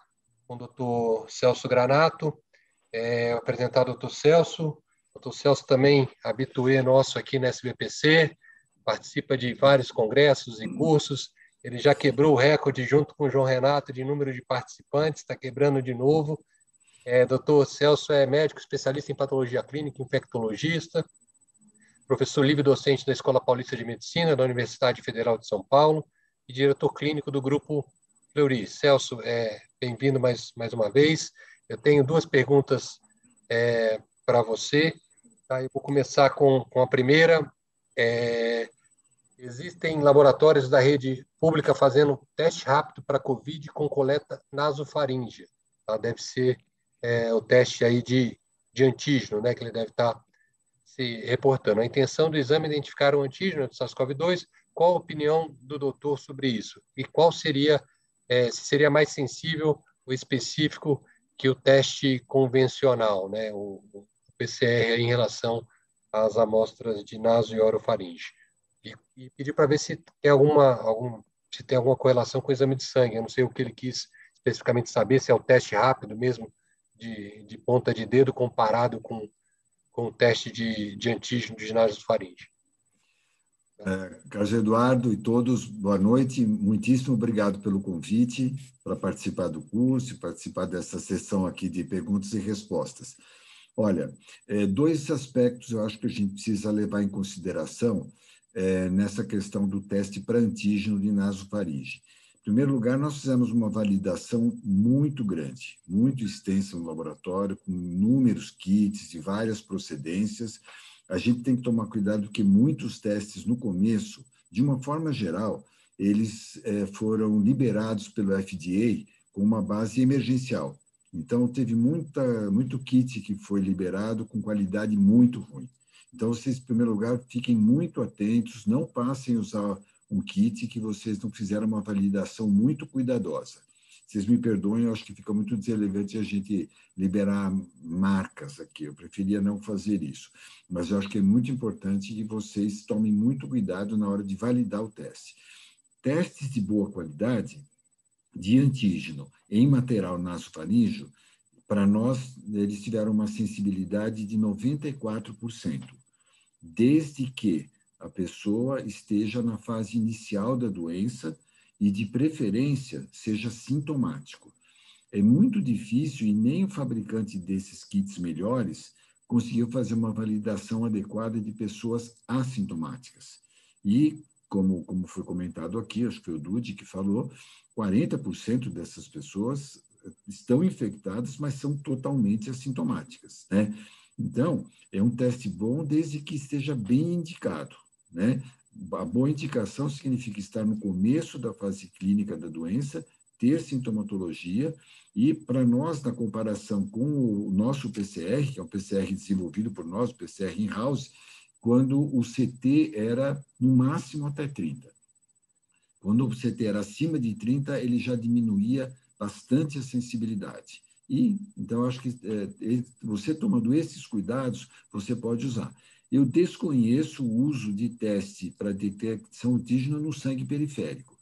com o doutor Celso Granato. É, apresentar o doutor Celso. O doutor Celso também habitué nosso aqui na S B P C, participa de vários congressos e cursos. Ele já quebrou o recorde junto com o João Renato de número de participantes, está quebrando de novo. É, doutor Celso é médico especialista em patologia clínica, infectologista, professor livre-docente da Escola Paulista de Medicina da Universidade Federal de São Paulo e diretor clínico do Grupo Fleury. Celso, é, bem-vindo mais, mais uma vez. Eu tenho duas perguntas é, para você. Tá? Eu vou começar com, com a primeira. É, existem laboratórios da rede pública fazendo teste rápido para Covid com coleta nasofaríngea. Tá? Deve ser é, o teste aí de, de antígeno, né, que ele deve estar se reportando. A intenção do exame é identificar o antígeno do SARS-CoV dois. Qual a opinião do doutor sobre isso? E qual seria, é, se seria mais sensível ou específico que o teste convencional, né, o, o P C R, em relação às amostras de naso e orofaringe? E, e pedir para ver se tem alguma, algum, se tem alguma correlação com o exame de sangue. Eu não sei o que ele quis especificamente saber, se é o teste rápido mesmo, de, de ponta de dedo, comparado com com o teste de, de antígeno de nasofaringe. É, Carlos Eduardo e todos, boa noite. Muitíssimo obrigado pelo convite para participar do curso, participar dessa sessão aqui de perguntas e respostas. Olha, é, dois aspectos eu acho que a gente precisa levar em consideração é, nessa questão do teste para antígeno de nasofaringe. Em primeiro lugar, nós fizemos uma validação muito grande, muito extensa no laboratório, com inúmeros kits de várias procedências. A gente tem que tomar cuidado que muitos testes, no começo, de uma forma geral, eles é, foram liberados pelo F D A com uma base emergencial. Então, teve muita, muito kit que foi liberado com qualidade muito ruim. Então, vocês, em primeiro lugar, fiquem muito atentos, não passem a usar um kit que vocês não fizeram uma validação muito cuidadosa. Vocês me perdoem, eu acho que fica muito deselegante a gente liberar marcas aqui, eu preferia não fazer isso. Mas eu acho que é muito importante que vocês tomem muito cuidado na hora de validar o teste. Testes de boa qualidade de antígeno em material nasofaríngeo, para nós, eles tiveram uma sensibilidade de noventa e quatro por cento, desde que a pessoa esteja na fase inicial da doença e, de preferência, seja sintomático. É muito difícil e nem o fabricante desses kits melhores conseguiu fazer uma validação adequada de pessoas assintomáticas. E, como, como foi comentado aqui, acho que foi o Dude que falou, quarenta por cento dessas pessoas estão infectadas, mas são totalmente assintomáticas, né? Então, é um teste bom desde que esteja bem indicado, né? A boa indicação significa estar no começo da fase clínica da doença, ter sintomatologia, e para nós, na comparação com o nosso P C R, que é um P C R desenvolvido por nós, o P C R in-house, quando o C T era no máximo até trinta. Quando o C T era acima de trinta, ele já diminuía bastante a sensibilidade. E, então, acho que é, você tomando esses cuidados, você pode usar. Eu desconheço o uso de teste para detecção antígena no sangue periférico.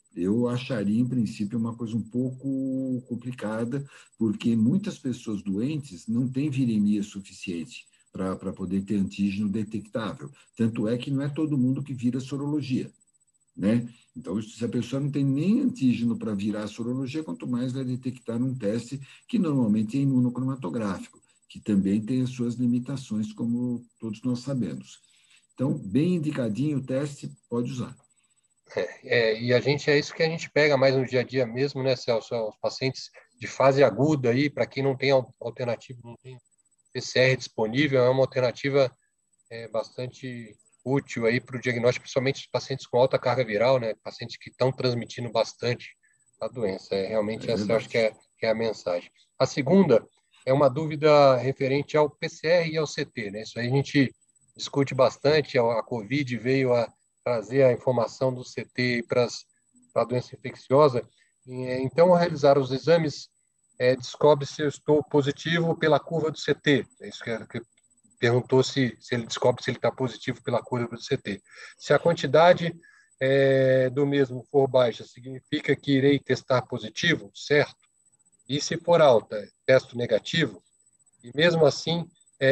Eu acharia, em princípio, uma coisa um pouco complicada, porque muitas pessoas doentes não têm viremia suficiente para poder ter antígeno detectável. Tanto é que não é todo mundo que vira sorologia, né? Então, se a pessoa não tem nem antígeno para virar a sorologia, quanto mais vai detectar um teste que normalmente é imunocromatográfico, que também tem as suas limitações, como todos nós sabemos. Então, bem indicadinho o teste, pode usar. É, é, e a gente, é isso que a gente pega mais no dia a dia mesmo, né, Celso? Os pacientes de fase aguda aí, para quem não tem alternativa, não tem P C R disponível, é uma alternativa é, bastante útil aí para o diagnóstico, principalmente de pacientes com alta carga viral, né? Pacientes que estão transmitindo bastante a doença. É, realmente, é essa eu acho que é, que é a mensagem. A segunda é uma dúvida referente ao P C R e ao C T, né? Isso aí a gente discute bastante. A Covid veio a trazer a informação do C T para a doença infecciosa. Então, ao realizar os exames, é, descobre se eu estou positivo pela curva do C T. É isso que, que perguntou se, se ele descobre se ele está positivo pela curva do C T. Se a quantidade é, do mesmo for baixa, significa que irei testar positivo, certo? E se for alta, testo negativo, e mesmo assim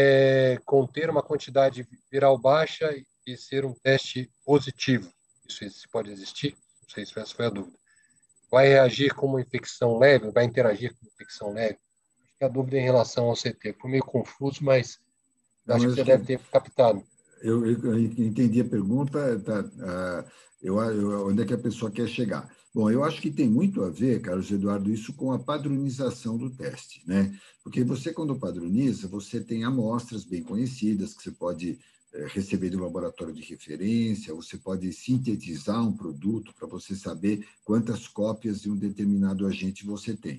é, conter uma quantidade viral baixa e ser um teste positivo. Isso, isso pode existir? Não sei se essa foi a dúvida. Vai reagir como infecção leve? Vai interagir com infecção leve? Acho que a dúvida é em relação ao C T. Foi meio confuso, mas Não, acho que acho você que deve ter captado. eu, eu, eu entendi a pergunta, tá, uh, eu, eu, onde é que a pessoa quer chegar. Bom, eu acho que tem muito a ver, Carlos Eduardo, isso com a padronização do teste, né? Porque você, quando padroniza, você tem amostras bem conhecidas que você pode eh, receber de um laboratório de referência, você pode sintetizar um produto para você saber quantas cópias de um determinado agente você tem.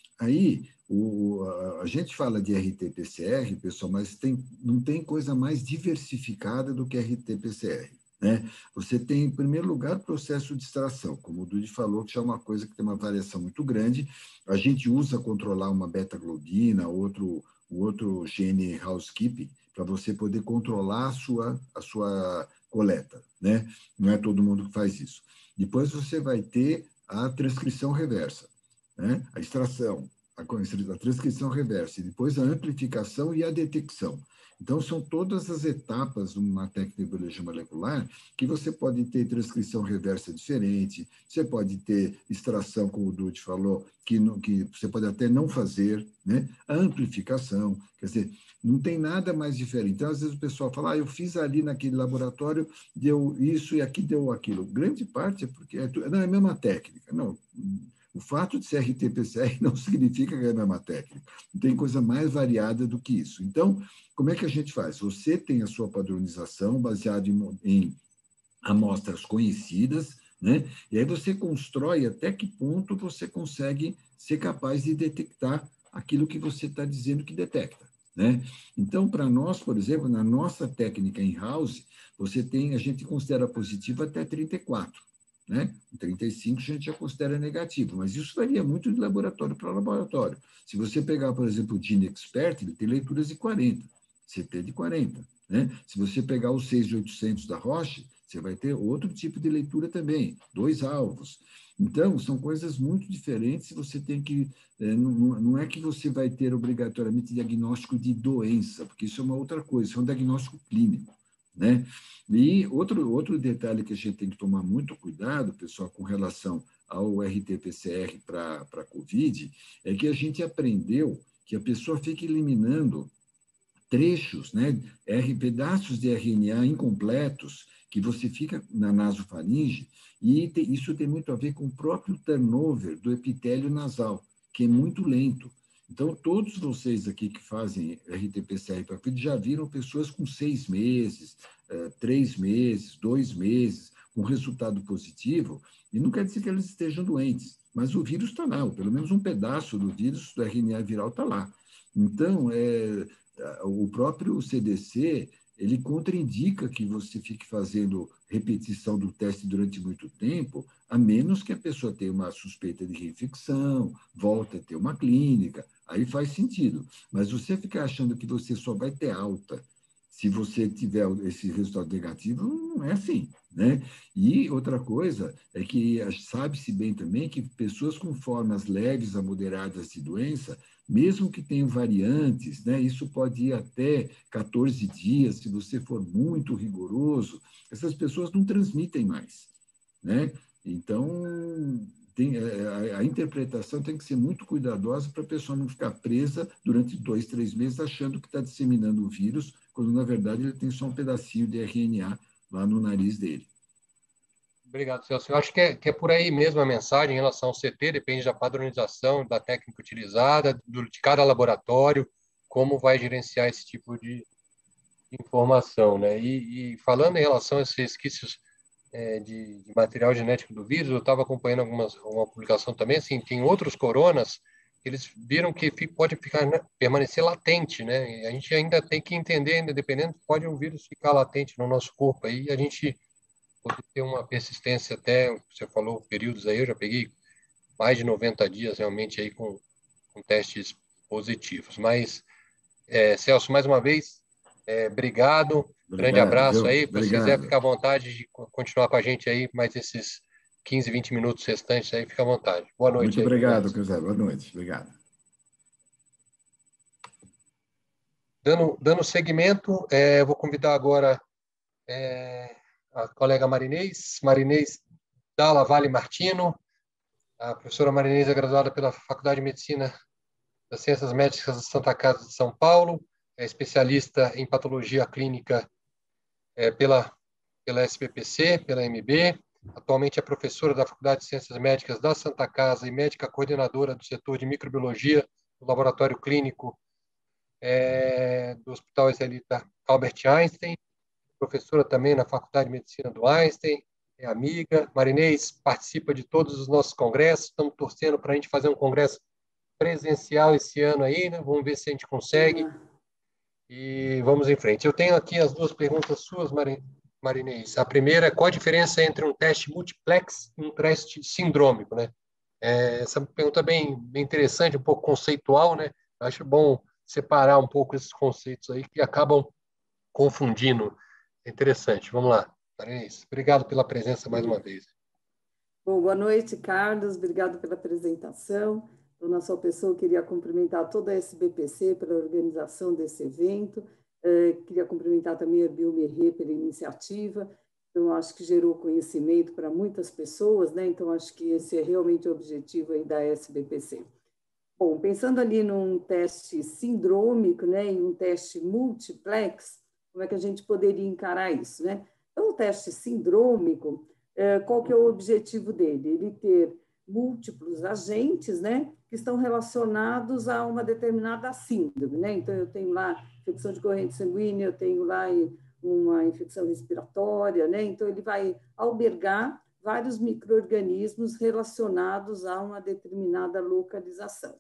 Aí, o, a, a gente fala de R T P C R, pessoal, mas tem, não tem coisa mais diversificada do que R T P C R. Né? Você tem, em primeiro lugar, o processo de extração, como o Dudy falou, que é uma coisa que tem uma variação muito grande. A gente usa controlar uma beta-globina, outro, outro gene housekeeping, para você poder controlar a sua, a sua coleta. Né? Não é todo mundo que faz isso. Depois você vai ter a transcrição reversa. Né? A extração, a, a transcrição reversa, e depois a amplificação e a detecção. Então, são todas as etapas de uma técnica de biologia molecular que você pode ter transcrição reversa diferente, você pode ter extração, como o Dudy falou, que, não, que você pode até não fazer, né? A amplificação, quer dizer, não tem nada mais diferente. Então, às vezes o pessoal fala, ah, eu fiz ali naquele laboratório, deu isso e aqui deu aquilo. Grande parte é porque é, não, é a mesma técnica, não. O fato de ser R T P C R não significa que é a mesma técnica. Não tem coisa mais variada do que isso. Então, como é que a gente faz? Você tem a sua padronização baseada em, em amostras conhecidas, né? E aí você constrói até que ponto você consegue ser capaz de detectar aquilo que você está dizendo que detecta. Né? Então, para nós, por exemplo, na nossa técnica in-house, você tem, a gente considera positivo até trinta e quatro. Né? trinta e cinco a gente já considera negativo, mas isso varia muito de laboratório para laboratório. Se você pegar, por exemplo, o GeneXpert, ele tem leituras de quarenta, C T de quarenta. Né? Se você pegar o seis mil e oitocentos da Roche, você vai ter outro tipo de leitura também, dois alvos. Então, são coisas muito diferentes, você tem que... Não, não é que você vai ter obrigatoriamente diagnóstico de doença, porque isso é uma outra coisa, isso é um diagnóstico clínico. Né? E outro, outro detalhe que a gente tem que tomar muito cuidado, pessoal, com relação ao R T P C R para a COVID, é que a gente aprendeu que a pessoa fica eliminando trechos, né, R, pedaços de R N A incompletos, que você fica na nasofaringe, e te, isso tem muito a ver com o próprio turnover do epitélio nasal, que é muito lento. Então, todos vocês aqui que fazem R T P C R para COVID já viram pessoas com seis meses, três meses, dois meses, com resultado positivo, e não quer dizer que eles estejam doentes, mas o vírus está lá, ou pelo menos um pedaço do vírus, do R N A viral está lá. Então, é, o próprio C D C, ele contraindica que você fique fazendo repetição do teste durante muito tempo, a menos que a pessoa tenha uma suspeita de reinfecção, volte a ter uma clínica, aí faz sentido. Mas você ficar achando que você só vai ter alta se você tiver esse resultado negativo, não é assim, né? E outra coisa é que sabe-se bem também que pessoas com formas leves a moderadas de doença, mesmo que tenham variantes, né, isso pode ir até quatorze dias, se você for muito rigoroso, essas pessoas não transmitem mais, né? Então, tem, a, a interpretação tem que ser muito cuidadosa para a pessoa não ficar presa durante dois, três meses achando que está disseminando o vírus, quando, na verdade, ele tem só um pedacinho de R N A lá no nariz dele. Obrigado, Celso. Eu acho que é, que é por aí mesmo a mensagem em relação ao C T, depende da padronização, da técnica utilizada, do, de cada laboratório, como vai gerenciar esse tipo de informação. Né? E, e falando em relação a esses resquícios é, de, de material genético do vírus, eu estava acompanhando algumas, uma publicação também, assim, tem outros coronas, eles viram que fica, pode ficar, né, permanecer latente, né? E a gente ainda tem que entender, ainda dependendo, pode o vírus ficar latente no nosso corpo, aí a gente pode ter uma persistência até, você falou períodos aí, eu já peguei mais de noventa dias realmente aí com, com testes positivos. Mas, é, Celso, mais uma vez, é, obrigado, obrigado, grande abraço viu? Aí, se quiser ficar à vontade de continuar com a gente aí, mais esses quinze, vinte minutos restantes aí, fica à vontade. Boa noite. Muito aí, obrigado, José, boa noite, obrigado. Dando, dando seguimento, é, vou convidar agora é, a colega Marinês, Marinês Dalla Valle Martino. A professora Marinês é graduada pela Faculdade de Medicina das Ciências Médicas da Santa Casa de São Paulo, é especialista em patologia clínica é, pela, pela S B P C, pela M B. Atualmente é professora da Faculdade de Ciências Médicas da Santa Casa e médica coordenadora do setor de microbiologia do Laboratório Clínico é, do Hospital Israelita Albert Einstein, professora também na Faculdade de Medicina do Einstein, é amiga. Marinês participa de todos os nossos congressos, estamos torcendo para a gente fazer um congresso presencial esse ano aí, né? Vamos ver se a gente consegue. Uhum. E vamos em frente. Eu tenho aqui as duas perguntas suas, Marinês. A primeira é qual a diferença entre um teste multiplex e um teste sindrômico, né? É, essa pergunta é bem, bem interessante, um pouco conceitual, né? Acho bom separar um pouco esses conceitos aí que acabam confundindo. É interessante. Vamos lá, Marinês. Obrigado pela presença mais uma vez. Bom, boa noite, Carlos. Obrigado pela apresentação. Eu, na sua pessoa, queria cumprimentar toda a S B P C pela organização desse evento. Eh, queria cumprimentar também a Biomerê pela iniciativa. Então, acho que gerou conhecimento para muitas pessoas, né? Então, acho que esse é realmente o objetivo aí da S B P C. Bom, pensando ali num teste sindrômico, né, e um teste multiplex, como é que a gente poderia encarar isso, né? Então, o teste sindrômico, eh, qual que é o objetivo dele? Ele ter múltiplos agentes, né, que estão relacionados a uma determinada síndrome, né? Então, eu tenho lá infecção de corrente sanguínea, eu tenho lá uma infecção respiratória, né? Então, ele vai albergar vários micro-organismos relacionados a uma determinada localização.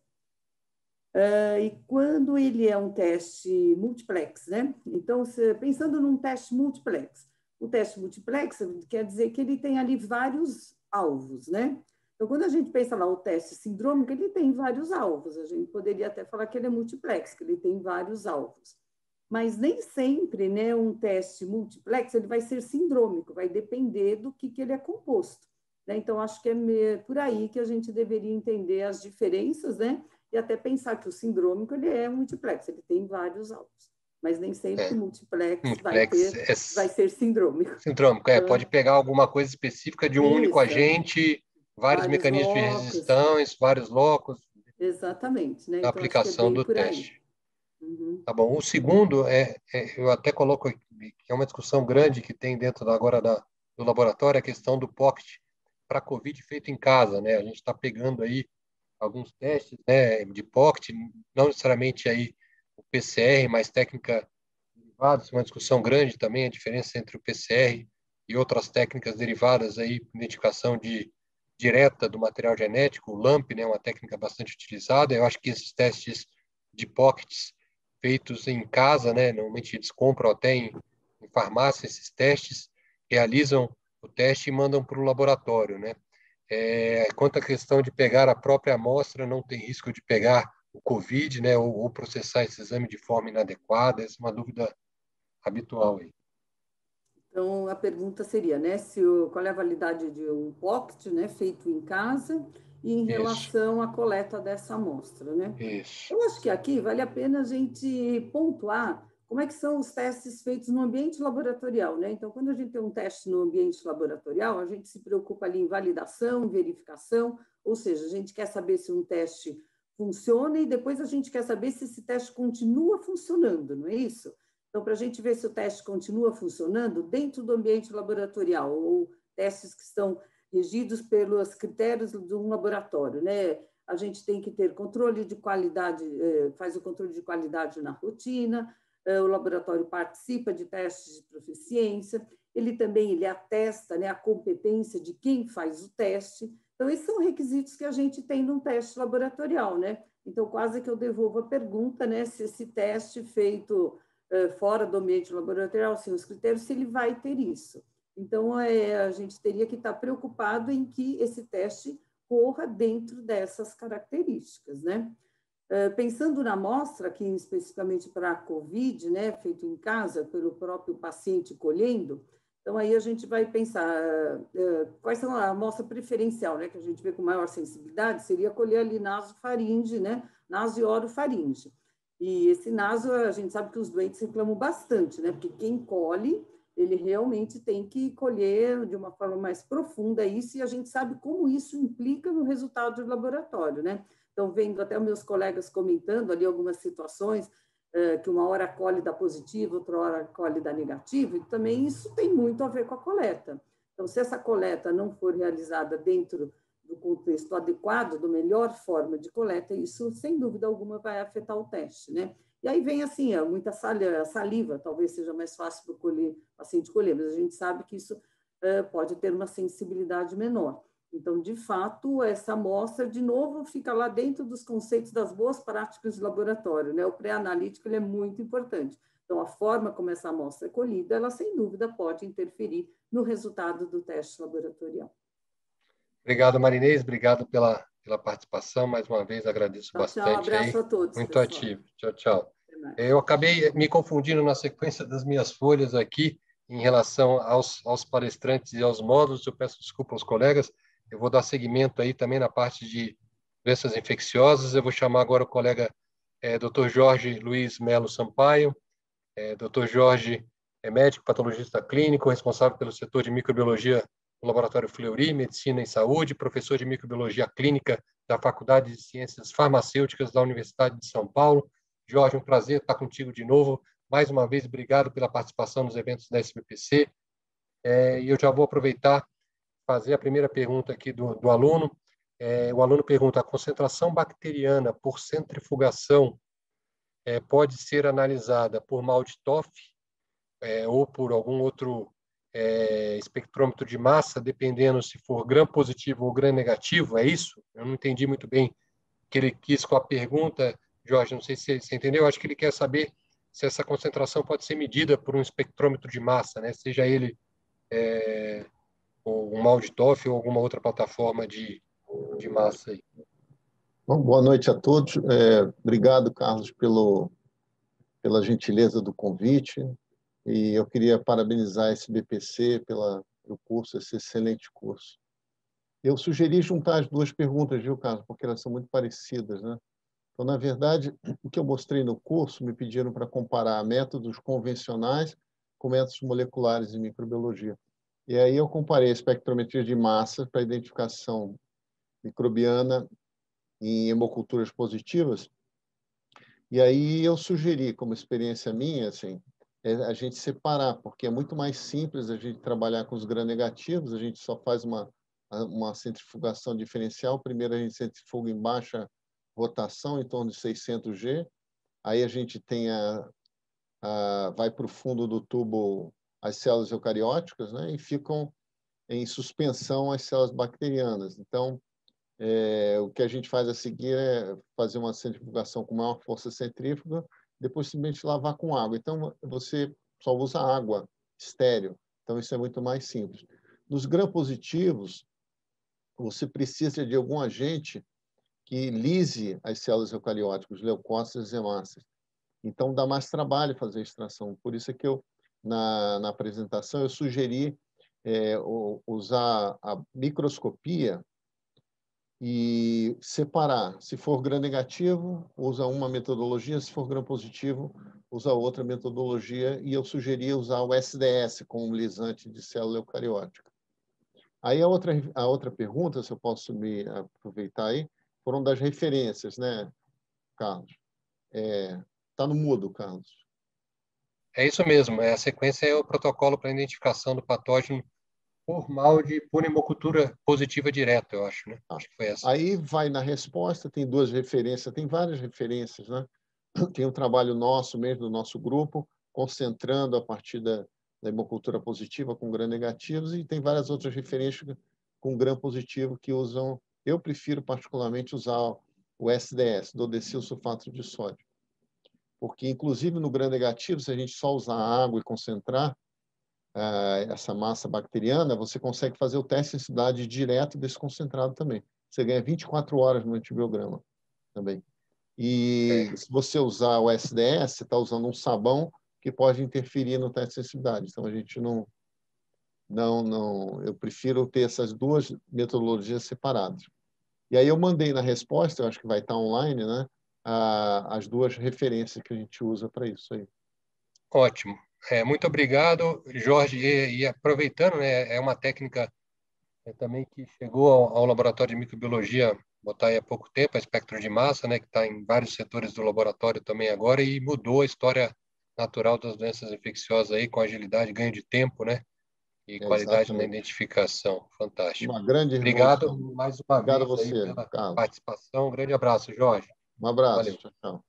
Uh, e quando ele é um teste multiplex, né? Então, se, pensando num teste multiplex, o teste multiplex quer dizer que ele tem ali vários alvos, né? Então, quando a gente pensa lá o teste sindrômico, ele tem vários alvos. A gente poderia até falar que ele é multiplex, que ele tem vários alvos. Mas nem sempre, né, um teste multiplex ele vai ser sindrômico, vai depender do que, que ele é composto, né? Então, acho que é por aí que a gente deveria entender as diferenças, né? E até pensar que o sindrômico ele é multiplex, ele tem vários alvos. Mas nem sempre é. o multiplex, multiplex vai, ter, é... vai ser sindrômico. Sindrômico, é. Então, pode pegar alguma coisa específica de um isso, único agente, vários, vários mecanismos locos, de resistência, vários locos. Exatamente, né? A então, aplicação é do teste. Uhum. Tá bom. O segundo, é, é, eu até coloco aqui, que é uma discussão grande que tem dentro da, agora da, do laboratório, a questão do pocket para COVID feito em casa, né? A gente está pegando aí alguns testes, né, de pocket, não necessariamente aí o P C R, mas técnica derivada, uma discussão grande também, a diferença entre o P C R e outras técnicas derivadas aí, identificação de direta do material genético, o LAMP, né, uma técnica bastante utilizada. Eu acho que esses testes de pockets feitos em casa, né, normalmente eles compram até em, em farmácia esses testes, realizam o teste e mandam para o laboratório, né? É, quanto à questão de pegar a própria amostra, não tem risco de pegar o COVID, né, ou, ou processar esse exame de forma inadequada, essa é uma dúvida habitual aí. Então, a pergunta seria, né, se o, qual é a validade de um pocket, né, feito em casa, e em Isso. relação à coleta dessa amostra, né? Isso. Eu acho que aqui vale a pena a gente pontuar como é que são os testes feitos no ambiente laboratorial, né? Então, quando a gente tem um teste no ambiente laboratorial, a gente se preocupa ali em validação, verificação, ou seja, a gente quer saber se um teste funciona e depois a gente quer saber se esse teste continua funcionando, não é isso? Então, para a gente ver se o teste continua funcionando dentro do ambiente laboratorial, ou testes que estão regidos pelos critérios de um laboratório, né? A gente tem que ter controle de qualidade, faz o controle de qualidade na rotina, o laboratório participa de testes de proficiência, ele também ele atesta, né, a competência de quem faz o teste. Então, esses são requisitos que a gente tem num teste laboratorial, né? Então, quase que eu devolvo a pergunta, né, se esse teste feito fora do ambiente laboratorial, sem os critérios, se ele vai ter isso. Então, é, a gente teria que estar preocupado em que esse teste corra dentro dessas características, né? Uh, pensando na amostra, aqui especificamente para a COVID, né, feito em casa pelo próprio paciente colhendo, então aí a gente vai pensar uh, uh, quais são a amostra preferencial, né, que a gente vê com maior sensibilidade, seria colher ali nasofaringe, né, naso e orofaringe. E esse naso, a gente sabe que os doentes reclamam bastante, né? Porque quem colhe, ele realmente tem que colher de uma forma mais profunda isso, e a gente sabe como isso implica no resultado do laboratório, né? Então, vendo até os meus colegas comentando ali algumas situações, que uma hora colhe dá positivo, outra hora colhe dá negativo, e também isso tem muito a ver com a coleta. Então, se essa coleta não for realizada dentro do contexto adequado, da melhor forma de coleta, isso, sem dúvida alguma, vai afetar o teste, né? E aí vem, assim, muita saliva, talvez seja mais fácil para o colher, paciente colher, mas a gente sabe que isso uh, pode ter uma sensibilidade menor. Então, de fato, essa amostra, de novo, fica lá dentro dos conceitos das boas práticas de laboratório, né? O pré-analítico, ele é muito importante. Então, a forma como essa amostra é colhida, ela, sem dúvida, pode interferir no resultado do teste laboratorial. Obrigado, Marinês. Obrigado pela, pela participação. Mais uma vez, agradeço tchau, bastante. Tchau, abraço aí. a todos, Muito pessoal. ativo. Tchau, tchau. Eu acabei me confundindo na sequência das minhas folhas aqui em relação aos, aos palestrantes e aos módulos. Eu peço desculpa aos colegas. Eu vou dar seguimento aí também na parte de doenças infecciosas. Eu vou chamar agora o colega é, doutor Jorge Luiz Melo Sampaio. É, doutor Jorge é médico, patologista clínico, responsável pelo setor de microbiologia no Laboratório Fleury, Medicina e Saúde, professor de microbiologia clínica da Faculdade de Ciências Farmacêuticas da Universidade de São Paulo. Jorge, um prazer estar contigo de novo. Mais uma vez, obrigado pela participação nos eventos da S B P C. É, e eu já vou aproveitar fazer a primeira pergunta aqui do, do aluno. É, o aluno pergunta: a concentração bacteriana por centrifugação é, pode ser analisada por Maltitoff é, ou por algum outro é, espectrômetro de massa, dependendo se for gram positivo ou gram negativo? É isso? Eu não entendi muito bem o que ele quis com a pergunta, Jorge, não sei se você entendeu. Acho que ele quer saber se essa concentração pode ser medida por um espectrômetro de massa, né? Seja ele é, um Maltitoff ou alguma outra plataforma de, de massa aí. Bom, boa noite a todos. É, obrigado, Carlos, pelo, pela gentileza do convite. E eu queria parabenizar a S B P C pela, pelo curso, esse excelente curso. Eu sugeri juntar as duas perguntas, viu, Carlos, porque elas são muito parecidas, né? Então, na verdade, o que eu mostrei no curso, me pediram para comparar métodos convencionais com métodos moleculares em microbiologia. E aí eu comparei a espectrometria de massa para identificação microbiana em hemoculturas positivas. E aí eu sugeri, como experiência minha, assim, é a gente separar, porque é muito mais simples a gente trabalhar com os gram-negativos, a gente só faz uma, uma centrifugação diferencial. Primeiro a gente centrifuga em baixa rotação, em torno de seiscentos G, aí a gente tem a, a, vai para o fundo do tubo as células eucarióticas, né, e ficam em suspensão as células bacterianas. Então, é, o que a gente faz a seguir é fazer uma centrifugação com maior força centrífuga, depois simplesmente lavar com água. Então, você só usa água estéril. Então, isso é muito mais simples. Nos gram-positivos, você precisa de algum agente que lise as células eucarióticas, os leucócitos e hemácias. Então, dá mais trabalho fazer a extração. Por isso é que eu, na, na apresentação, eu sugeri é, usar a microscopia e separar. Se for gram negativo, usa uma metodologia, se for gram positivo, usa outra metodologia, e eu sugeria usar o S D S como lisante de célula eucariótica. Aí a outra, a outra pergunta, se eu posso me aproveitar aí, foram das referências, né, Carlos? É, tá no mudo, Carlos. É isso mesmo. É, a sequência é o protocolo para identificação do patógeno por molde por hemocultura positiva direta, eu acho, né? Ah, acho que foi essa. Aí vai na resposta, tem duas referências, tem várias referências, né? Tem um trabalho nosso mesmo, do nosso grupo, concentrando a partir da, da hemocultura positiva com gram negativos, e tem várias outras referências com gram positivo que usam. Eu prefiro particularmente usar o S D S, dodecil sulfato de sódio, porque inclusive no gram negativo, se a gente só usar água e concentrar uh, essa massa bacteriana, você consegue fazer o teste de sensibilidade direto desse concentrado também. Você ganha vinte e quatro horas no antibiograma também. E é. se você usar o S D S, você está usando um sabão que pode interferir no teste de sensibilidade. Então, a gente não... não, não eu prefiro ter essas duas metodologias separadas. E aí eu mandei na resposta, eu acho que vai estar online, né? a, as duas referências que a gente usa para isso aí. Ótimo. É, muito obrigado, Jorge. E, e aproveitando, né, é uma técnica é, também que chegou ao, ao laboratório de microbiologia, botar aí há pouco tempo, a espectro de massa, né, que está em vários setores do laboratório também agora, e mudou a história natural das doenças infecciosas aí, com agilidade, ganho de tempo, né, e É, qualidade na exatamente. identificação. Fantástico. Uma grande Obrigado revolução. mais uma Obrigado a vez aí você, pela Carlos. participação. Um grande abraço, Jorge. Um abraço. Valeu. Tchau, tchau.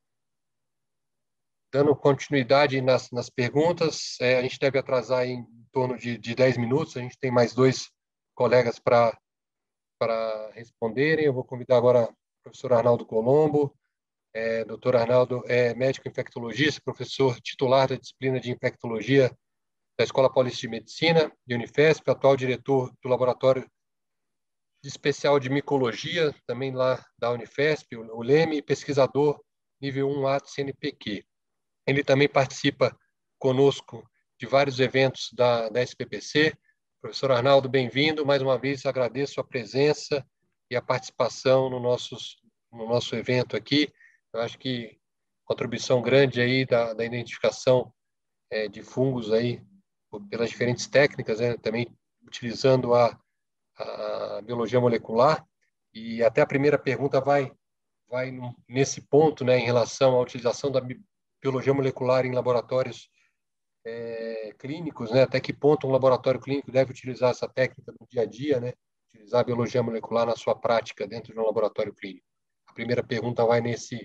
Dando continuidade nas, nas perguntas, é, a gente deve atrasar em torno de, de dez minutos, a gente tem mais dois colegas para para responderem. Eu vou convidar agora o professor Arnaldo Colombo. É, doutor Arnaldo é médico infectologista, professor titular da disciplina de infectologia da Escola Paulista de Medicina de Unifesp, atual diretor do Laboratório de Especial de Micologia, também lá da Unifesp, o Leme, pesquisador nível um A do C N P Q. Ele também participa conosco de vários eventos da, da S P P C. Professor Arnaldo, bem-vindo. Mais uma vez, agradeço a presença e a participação no, nossos, no nosso evento aqui. Eu acho que contribuição grande aí da, da identificação é, de fungos aí pelas diferentes técnicas, né? Também utilizando a, a biologia molecular. E até a primeira pergunta vai, vai nesse ponto, né, em relação à utilização da biologia molecular em laboratórios é, clínicos, né? Até que ponto um laboratório clínico deve utilizar essa técnica no dia a dia, né? Utilizar a biologia molecular na sua prática dentro de um laboratório clínico. A primeira pergunta vai nesse,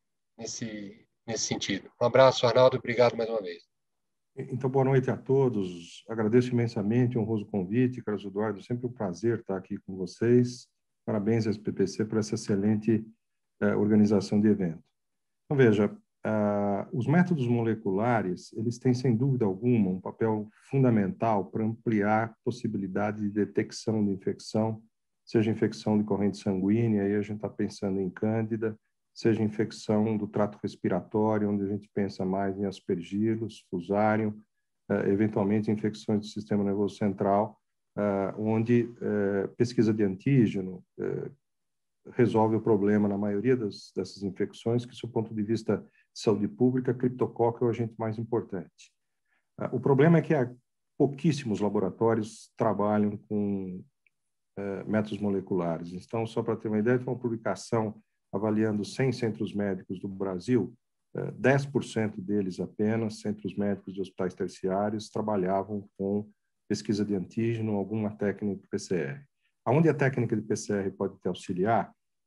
nesse, nesse sentido. Um abraço, Arnaldo, obrigado mais uma vez. Então, boa noite a todos. Agradeço imensamente o honroso convite, Carlos Eduardo. Sempre um prazer estar aqui com vocês. Parabéns à S P P C por essa excelente eh, organização de evento. Então, veja, uh, os métodos moleculares, eles têm, sem dúvida alguma, um papel fundamental para ampliar a possibilidade de detecção de infecção, seja infecção de corrente sanguínea, aí a gente está pensando em cândida, seja infecção do trato respiratório, onde a gente pensa mais em aspergilos, fusarium, uh, eventualmente infecções do sistema nervoso central, uh, onde uh, pesquisa de antígeno uh, resolve o problema na maioria das, dessas infecções, que, do ponto de vista de saúde pública, criptococo é o agente mais importante. Uh, o problema é que há pouquíssimos laboratórios trabalham com uh, métodos moleculares. Então, só para ter uma ideia, tem uma publicação avaliando cem centros médicos do Brasil, uh, dez por cento deles apenas, centros médicos de hospitais terciários, trabalhavam com pesquisa de antígeno, alguma técnica de P C R. Onde a técnica de P C R pode te auxiliar,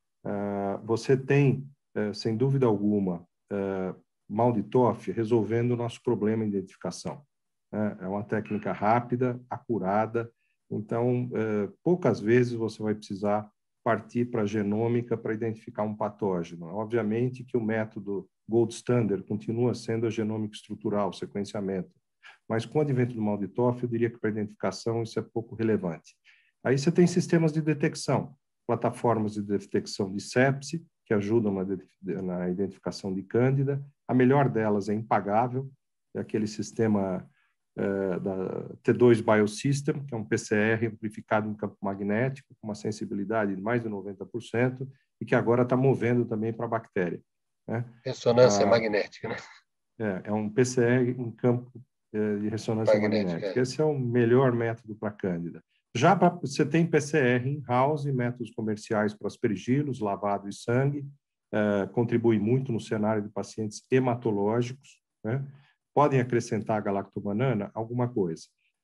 uh, você tem, uh, sem dúvida alguma, uh, mal de Toff resolvendo o nosso problema de identificação. Uh, é uma técnica rápida, acurada, então uh, poucas vezes você vai precisar partir para a genômica para identificar um patógeno. Obviamente que o método gold standard continua sendo a genômica estrutural, o sequenciamento, mas com o advento do mal de Toff, eu diria que para a identificação isso é pouco relevante. Aí você tem sistemas de detecção, plataformas de detecção de sepse, que ajudam na, na identificação de cândida. A melhor delas é impagável, é aquele sistema eh, da T dois Biosystem, que é um P C R amplificado em campo magnético, com uma sensibilidade de mais de noventa por cento, e que agora está movendo também para a bactéria. Né? Ressonância ah, magnética, né? É, é um P C R em campo eh, de ressonância magnética. magnética. É. Esse é o melhor método para cândida. Já pra, você tem P C R in-house, métodos comerciais para aspergilos, lavado e sangue, eh, contribui muito no cenário de pacientes hematológicos, né? Podem acrescentar a galactobanana alguma coisa.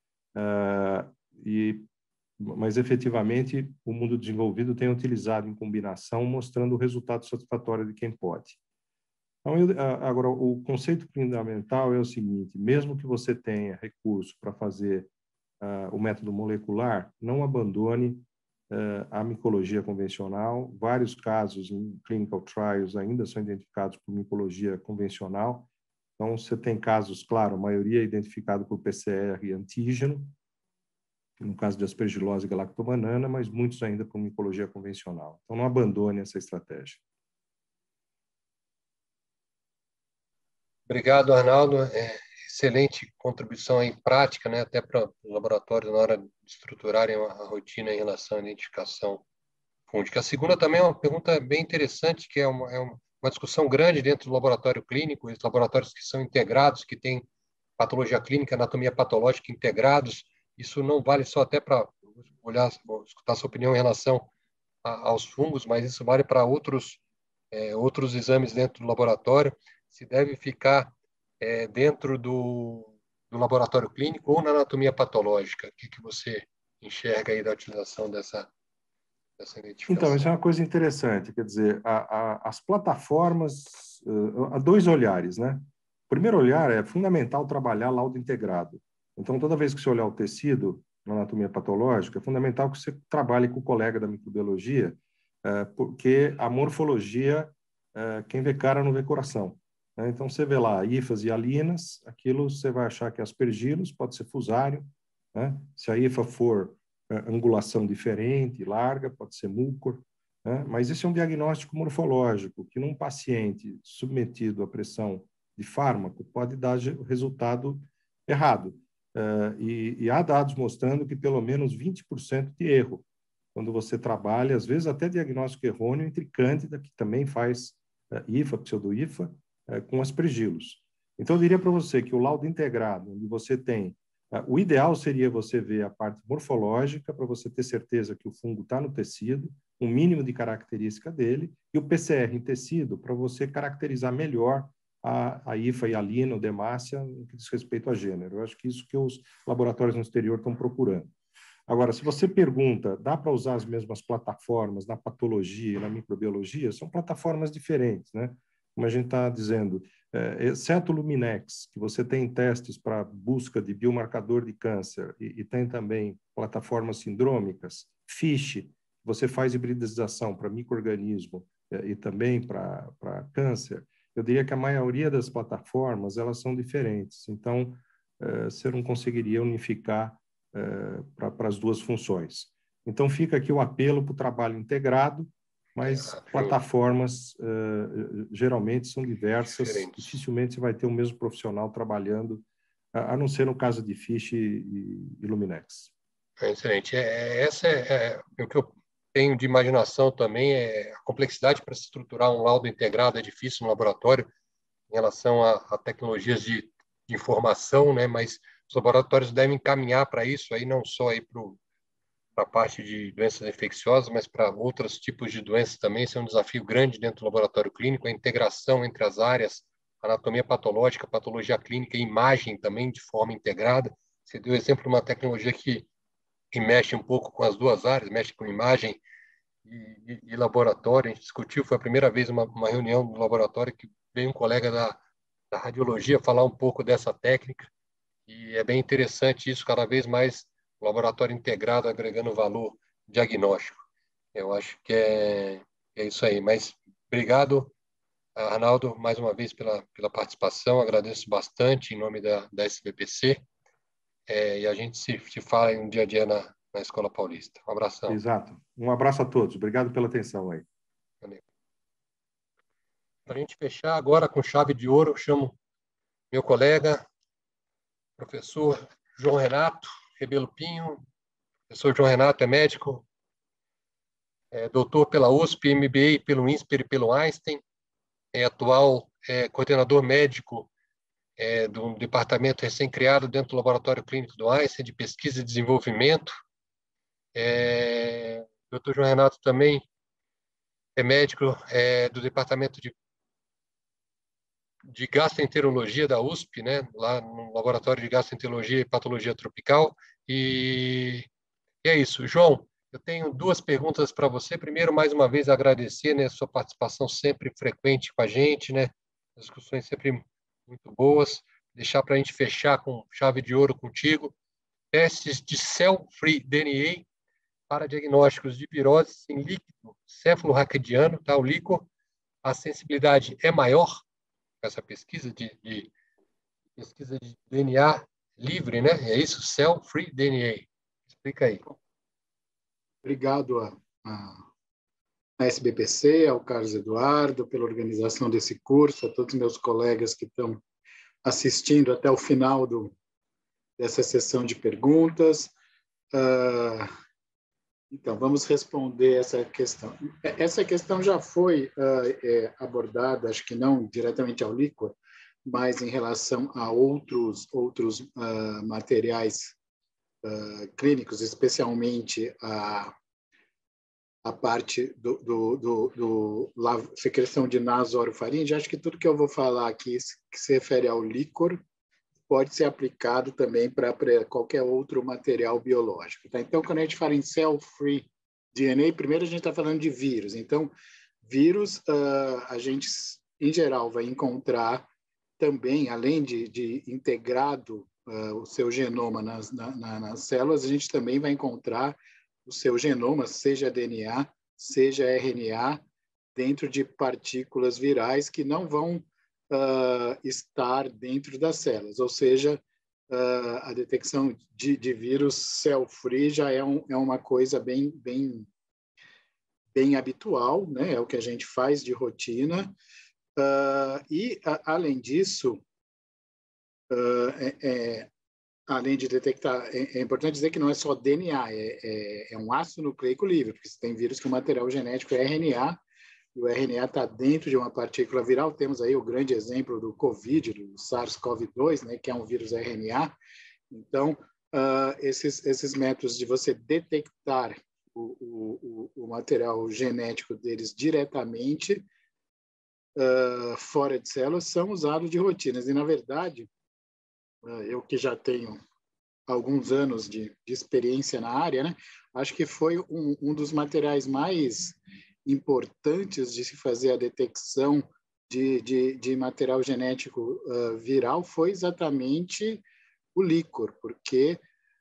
Uh, e, mas, efetivamente, o mundo desenvolvido tem utilizado em combinação, mostrando o resultado satisfatório de quem pode. Então, eu, agora, o conceito fundamental é o seguinte: mesmo que você tenha recurso para fazer Uh, o método molecular, não abandone uh, a micologia convencional. Vários casos em clinical trials ainda são identificados por micologia convencional. Então, você tem casos, claro, a maioria é identificado por P C R e antígeno, no caso de aspergilose e galactobanana, mas muitos ainda por micologia convencional. Então, não abandone essa estratégia. Obrigado, Arnaldo. É, excelente contribuição em prática, né, até para o laboratório na hora de estruturarem a rotina em relação à identificação fúngica. A segunda também é uma pergunta bem interessante, que é uma, é uma uma discussão grande dentro do laboratório clínico, os laboratórios que são integrados, que têm patologia clínica, anatomia patológica integrados. Isso não vale só até para olhar, escutar sua opinião em relação a, aos fungos, mas isso vale para outros, é, outros exames dentro do laboratório. Se deve ficar é, dentro do, do laboratório clínico ou na anatomia patológica? O que, que você enxerga aí da utilização dessa, dessa identificação? Então, isso é uma coisa interessante, quer dizer, a, a, as plataformas, uh, há dois olhares, né? O primeiro olhar é fundamental trabalhar laudo integrado. Então, toda vez que você olhar o tecido na anatomia patológica, é fundamental que você trabalhe com o colega da microbiologia, uh, porque a morfologia, uh, quem vê cara não vê coração. Né? Então, você vê lá hifas e alinas, aquilo você vai achar que é aspergilos, pode ser fusário, né? Se a hifa for angulação diferente, larga, pode ser mucor, né? Mas esse é um diagnóstico morfológico que num paciente submetido à pressão de fármaco pode dar resultado errado. Uh, e, e há dados mostrando que pelo menos vinte por cento de erro quando você trabalha, às vezes até diagnóstico errôneo entre cândida, que também faz uh, hifa, pseudo-hifa, uh, com aspergilos. Então, eu diria para você que o laudo integrado, onde você tem o ideal seria você ver a parte morfológica, para você ter certeza que o fungo está no tecido, um mínimo de característica dele, e o P C R em tecido, para você caracterizar melhor a, a hifa e a lina, o demácia, no que diz respeito a gênero. Eu acho que isso que os laboratórios no exterior estão procurando. Agora, se você pergunta, dá para usar as mesmas plataformas na patologia e na microbiologia? São plataformas diferentes, né? Como a gente está dizendo, é, exceto o Luminex, que você tem testes para busca de biomarcador de câncer e, e tem também plataformas sindrômicas, FISH, você faz hibridização para micro-organismo é, e também para câncer, eu diria que a maioria das plataformas, elas são diferentes. Então, é, você não conseguiria unificar é, para as duas funções. Então, fica aqui o apelo para o trabalho integrado, mas plataformas uh, geralmente são diversas, diferentes. Dificilmente você vai ter o mesmo profissional trabalhando, a, a não ser no caso de FISH e, e Luminex. É excelente. É, essa é, é o que eu tenho de imaginação também, é a complexidade para se estruturar um laudo integrado é difícil no laboratório em relação a, a tecnologias de, de informação, né? Mas os laboratórios devem caminhar para isso, aí não só aí para o para a parte de doenças infecciosas, mas para outros tipos de doenças também. Isso é um desafio grande dentro do laboratório clínico, a integração entre as áreas, anatomia patológica, patologia clínica e imagem também de forma integrada. Você deu exemplo de uma tecnologia que, que mexe um pouco com as duas áreas, mexe com imagem e, e, e laboratório. A gente discutiu, foi a primeira vez uma, uma reunião no laboratório que veio um colega da, da radiologia falar um pouco dessa técnica, e é bem interessante isso, cada vez mais laboratório integrado agregando valor diagnóstico. Eu acho que é, é isso aí. Mas obrigado, Arnaldo, mais uma vez pela, pela participação. Agradeço bastante em nome da, da S B P C. É, e a gente se, se fala no dia a dia na, na Escola Paulista. Um abração. Exato. Um abraço a todos. Obrigado pela atenção aí. Para a gente fechar agora com chave de ouro, eu chamo meu colega, professor João Renato Rebelo Pinho. Professor João Renato é médico, é doutor pela U S P, M B A pelo INSPER e pelo Einstein, é atual é, coordenador médico é, do departamento recém-criado dentro do Laboratório Clínico do Einstein, de pesquisa e desenvolvimento. É, doutor João Renato também é médico é, do departamento de, de gastroenterologia da U S P, né, lá no Laboratório de Gastroenterologia e Patologia Tropical. E E é isso. João, eu tenho duas perguntas para você. Primeiro, mais uma vez, agradecer, né, a sua participação sempre frequente com a gente, né, as discussões sempre muito boas. Deixar para a gente fechar com chave de ouro contigo. Testes de cell-free D N A para diagnósticos de virose em líquido cefalorraquidiano, tá? O líquor, a sensibilidade é maior com essa pesquisa de, de pesquisa de D N A livre, né? É isso, cell-free D N A. Explica aí. Obrigado a, a, a S B P C, ao Carlos Eduardo, pela organização desse curso, a todos os meus colegas que estão assistindo até o final do, dessa sessão de perguntas. Uh, Então, vamos responder essa questão. Essa questão já foi uh, é, abordada, acho que não diretamente ao líquor, mas em relação a outros, outros uh, materiais uh, clínicos, especialmente a, a parte do, do, do, do la, secreção de nasoorofaringe. Acho que tudo que eu vou falar aqui que se refere ao líquor pode ser aplicado também para qualquer outro material biológico. Tá? Então, quando a gente fala em cell-free D N A, primeiro a gente está falando de vírus. Então, vírus, uh, a gente, em geral, vai encontrar também, além de, de integrado uh, o seu genoma nas, na, na, nas células, a gente também vai encontrar o seu genoma, seja D N A, seja R N A, dentro de partículas virais que não vão Uh, estar dentro das células, ou seja, uh, a detecção de, de vírus cell-free já é, um, é uma coisa bem, bem, bem habitual, né? É o que a gente faz de rotina, uh, e, a, além disso, uh, é, é, além de detectar, é, é importante dizer que não é só D N A, é, é, é um ácido nucleico livre, porque você tem vírus que o material genético é R N A, e o R N A está dentro de uma partícula viral. Temos aí o grande exemplo do COVID, do SARS-CoV dois, né, que é um vírus R N A. Então, uh, esses, esses métodos de você detectar o, o, o material genético deles diretamente uh, fora de células são usados de rotinas. E, na verdade, uh, eu que já tenho alguns anos de, de experiência na área, né, acho que foi um, um dos materiais mais importantes de se fazer a detecção de, de, de material genético uh, viral foi exatamente o líquor, porque,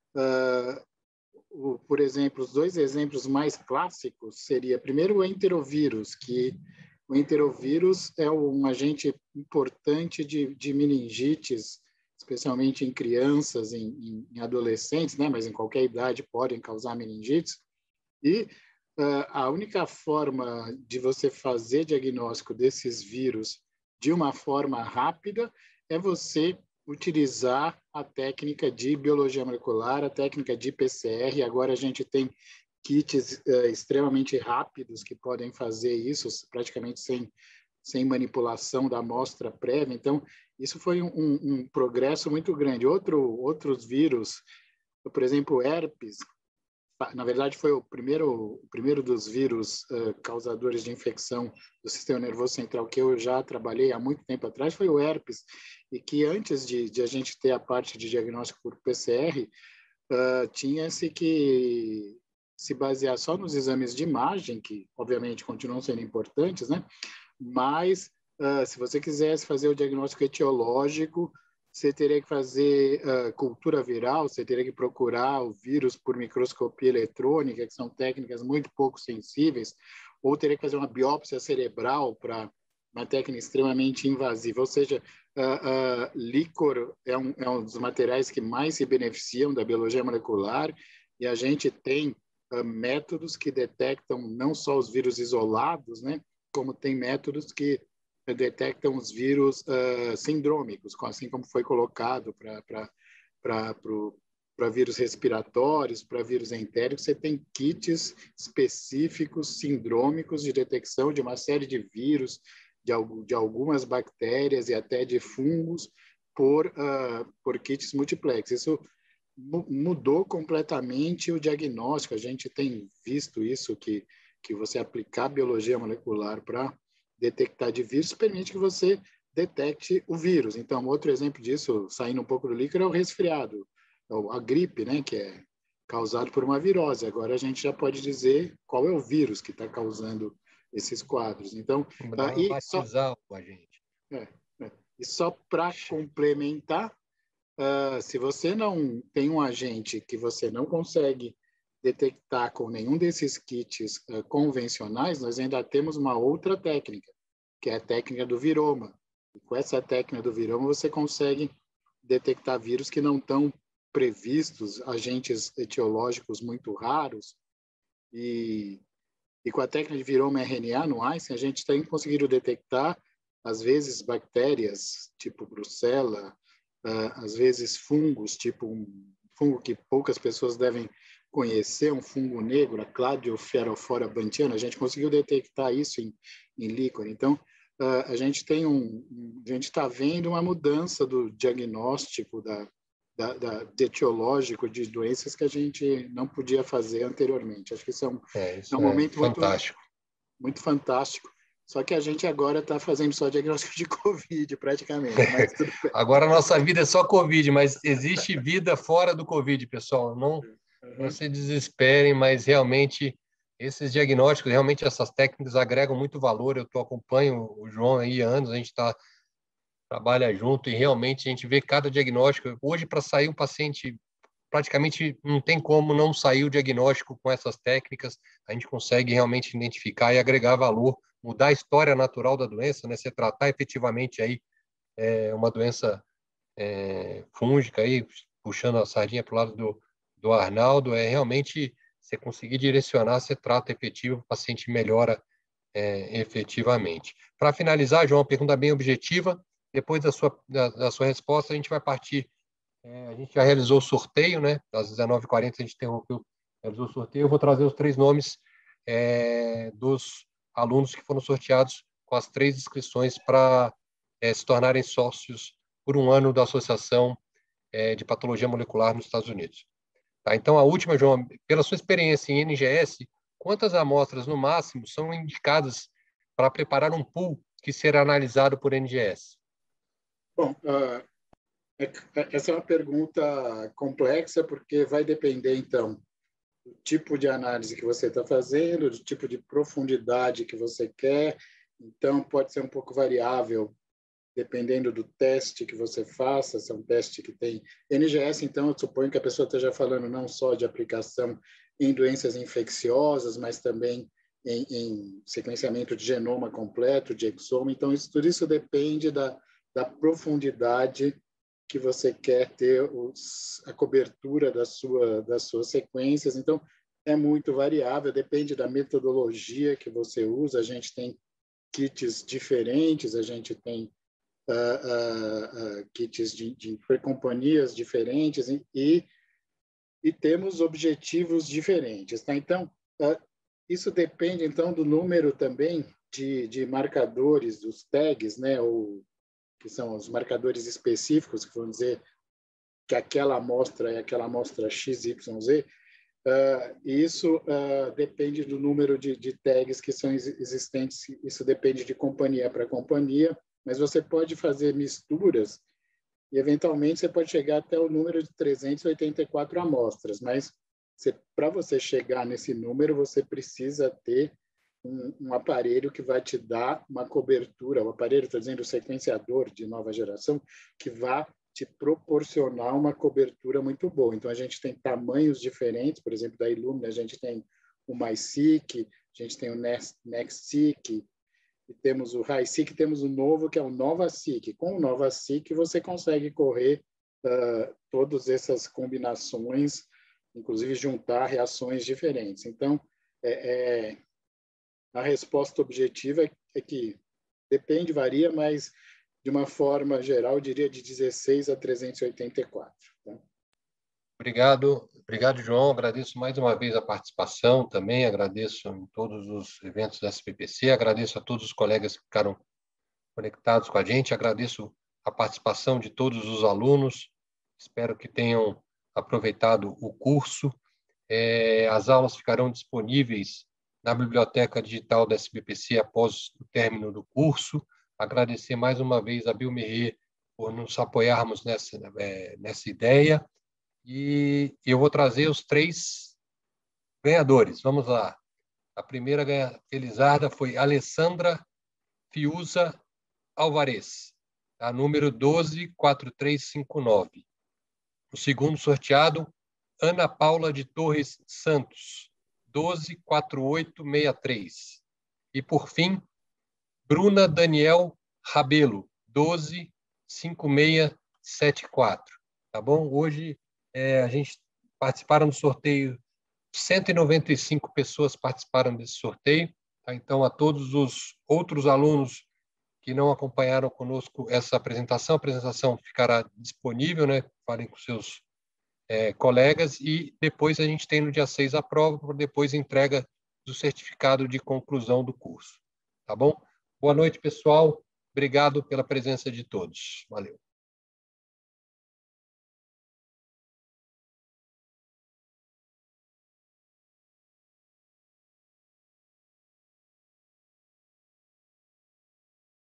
uh, o, por exemplo, os dois exemplos mais clássicos seria, primeiro, o enterovírus, que o enterovírus é um agente importante de, de meningites, especialmente em crianças, em, em, em adolescentes, né, mas em qualquer idade podem causar meningites, e Uh, a única forma de você fazer diagnóstico desses vírus de uma forma rápida é você utilizar a técnica de biologia molecular, a técnica de P C R. Agora a gente tem kits uh, extremamente rápidos que podem fazer isso praticamente sem, sem manipulação da amostra prévia. Então, isso foi um, um progresso muito grande. Outro, outros vírus, por exemplo, herpes, na verdade, foi o primeiro, o primeiro dos vírus uh, causadores de infecção do sistema nervoso central que eu já trabalhei há muito tempo atrás, foi o herpes, e que antes de, de a gente ter a parte de diagnóstico por P C R, uh, tinha-se que se basear só nos exames de imagem, que obviamente continuam sendo importantes, né? Mas uh, se você quisesse fazer o diagnóstico etiológico, você teria que fazer uh, cultura viral, você teria que procurar o vírus por microscopia eletrônica, que são técnicas muito pouco sensíveis, ou teria que fazer uma biópsia cerebral para uma técnica extremamente invasiva. Ou seja, uh, uh, líquor é um, é um dos materiais que mais se beneficiam da biologia molecular, e a gente tem uh, métodos que detectam não só os vírus isolados, né, como tem métodos que detectam os vírus uh, sindrômicos, assim como foi colocado para vírus respiratórios, para vírus entéricos. Você tem kits específicos, sindrômicos, de detecção de uma série de vírus, de, de algumas bactérias e até de fungos, por, uh, por kits multiplex. Isso mudou completamente o diagnóstico. A gente tem visto isso, que, que você aplicar biologia molecular para detectar de vírus permite que você detecte o vírus. Então, outro exemplo disso, saindo um pouco do líquido, é o resfriado, a gripe, né, que é causado por uma virose. Agora a gente já pode dizer qual é o vírus que está causando esses quadros. Então, uh, e só, o agente. É, é, e só para complementar, uh, se você não tem um agente que você não consegue detectar com nenhum desses kits uh, convencionais, nós ainda temos uma outra técnica, que é a técnica do viroma. E com essa técnica do viroma, você consegue detectar vírus que não estão previstos, agentes etiológicos muito raros. E, e com a técnica de viroma R N A no Einstein, a gente tem conseguido detectar, às vezes, bactérias, tipo Brucella, uh, às vezes fungos, tipo um fungo que poucas pessoas devem conhecer um fungo negro, a Cladophora bantiana, a gente conseguiu detectar isso em, em líquor. Então, uh, a gente tem um, um a gente está vendo uma mudança do diagnóstico da, da, da, de etiológico de doenças que a gente não podia fazer anteriormente. Acho que isso é um, é, isso é um momento é fantástico. Muito, muito fantástico. Só que a gente agora está fazendo só diagnóstico de Covid, praticamente. Mas tudo bem. Agora a nossa vida é só Covid, mas existe vida fora do Covid, pessoal. Não, Uhum. não se desesperem, mas realmente esses diagnósticos, realmente essas técnicas agregam muito valor. Eu tô, acompanho o João aí há anos, a gente tá, trabalha junto e realmente a gente vê cada diagnóstico. Hoje, para sair um paciente, praticamente não tem como não sair o diagnóstico com essas técnicas. A gente consegue realmente identificar e agregar valor, mudar a história natural da doença, né? Você tratar efetivamente aí é, uma doença é, fúngica, aí, puxando a sardinha para o lado do, do Arnaldo, é realmente você conseguir direcionar, você trata efetivo, o paciente melhora é, efetivamente. Para finalizar, João, uma pergunta bem objetiva. Depois da sua, da, da sua resposta, a gente vai partir. É, a gente já realizou o sorteio, né? Às dezenove e quarenta a gente interrompeu, realizou o sorteio. Eu vou trazer os três nomes é, dos alunos que foram sorteados com as três inscrições para é, se tornarem sócios por um ano da Associação é, de Patologia Molecular nos Estados Unidos. Tá? Então, a última, João, pela sua experiência em N G S, quantas amostras, no máximo, são indicadas para preparar um pool que será analisado por N G S? Bom, uh, essa é uma pergunta complexa, porque vai depender, então, do tipo de análise que você está fazendo, do tipo de profundidade que você quer. Então, pode ser um pouco variável, dependendo do teste que você faça, se é um teste que tem N G S, então eu suponho que a pessoa esteja falando não só de aplicação em doenças infecciosas, mas também em, em sequenciamento de genoma completo, de exoma. Então, isso, tudo isso depende da, da profundidade que você quer ter, os, a cobertura da sua, das suas sequências. Então, é muito variável, depende da metodologia que você usa. A gente tem kits diferentes, a gente tem Uh, uh, uh, kits de, de companhias diferentes e, e temos objetivos diferentes. Tá? Então, isso depende então do número também de, de marcadores, dos tags, né? Ou, que são os marcadores específicos, que vão dizer que aquela amostra é aquela amostra X Y Z. Isso depende do número de, de tags que são existentes, isso depende de companhia para companhia. Mas você pode fazer misturas e, eventualmente, você pode chegar até o número de trezentas e oitenta e quatro amostras. Mas, para você chegar nesse número, você precisa ter um, um aparelho que vai te dar uma cobertura, o aparelho, estou dizendo, o sequenciador de nova geração, que vai te proporcionar uma cobertura muito boa. Então, a gente tem tamanhos diferentes, por exemplo, da Illumina, a gente tem o MySeq, a gente tem o NextSeq, e temos o HiSeq, temos o novo, que é o NovaSeq. Com o NovaSeq, você consegue correr uh, todas essas combinações, inclusive juntar reações diferentes. Então, é, é, a resposta objetiva é, é que depende, varia, mas, de uma forma geral, eu diria de dezesseis a trezentas e oitenta e quatro. Tá? Obrigado, obrigado, João. Agradeço mais uma vez a participação também, agradeço em todos os eventos da S P P C, agradeço a todos os colegas que ficaram conectados com a gente, agradeço a participação de todos os alunos, espero que tenham aproveitado o curso. É, as aulas ficarão disponíveis na biblioteca digital da S B P C após o término do curso. Agradecer mais uma vez a Biomerê por nos apoiarmos nessa, é, nessa ideia. E eu vou trazer os três ganhadores. Vamos lá. A primeira felizarda foi Alessandra Fiuza Alvarez, a número doze quatro três cinco nove. O segundo sorteado, Ana Paula de Torres Santos, doze quatro oito seis três. E, por fim, Bruna Daniel Rabelo, doze cinco seis sete quatro. Tá bom? Hoje é, a gente participaram do sorteio, cento e noventa e cinco pessoas participaram desse sorteio. Tá? Então, a todos os outros alunos que não acompanharam conosco essa apresentação, a apresentação ficará disponível, né? Falem com seus é, colegas, e depois a gente tem no dia seis a prova, por depois entrega do certificado de conclusão do curso. Tá bom? Boa noite, pessoal. Obrigado pela presença de todos. Valeu.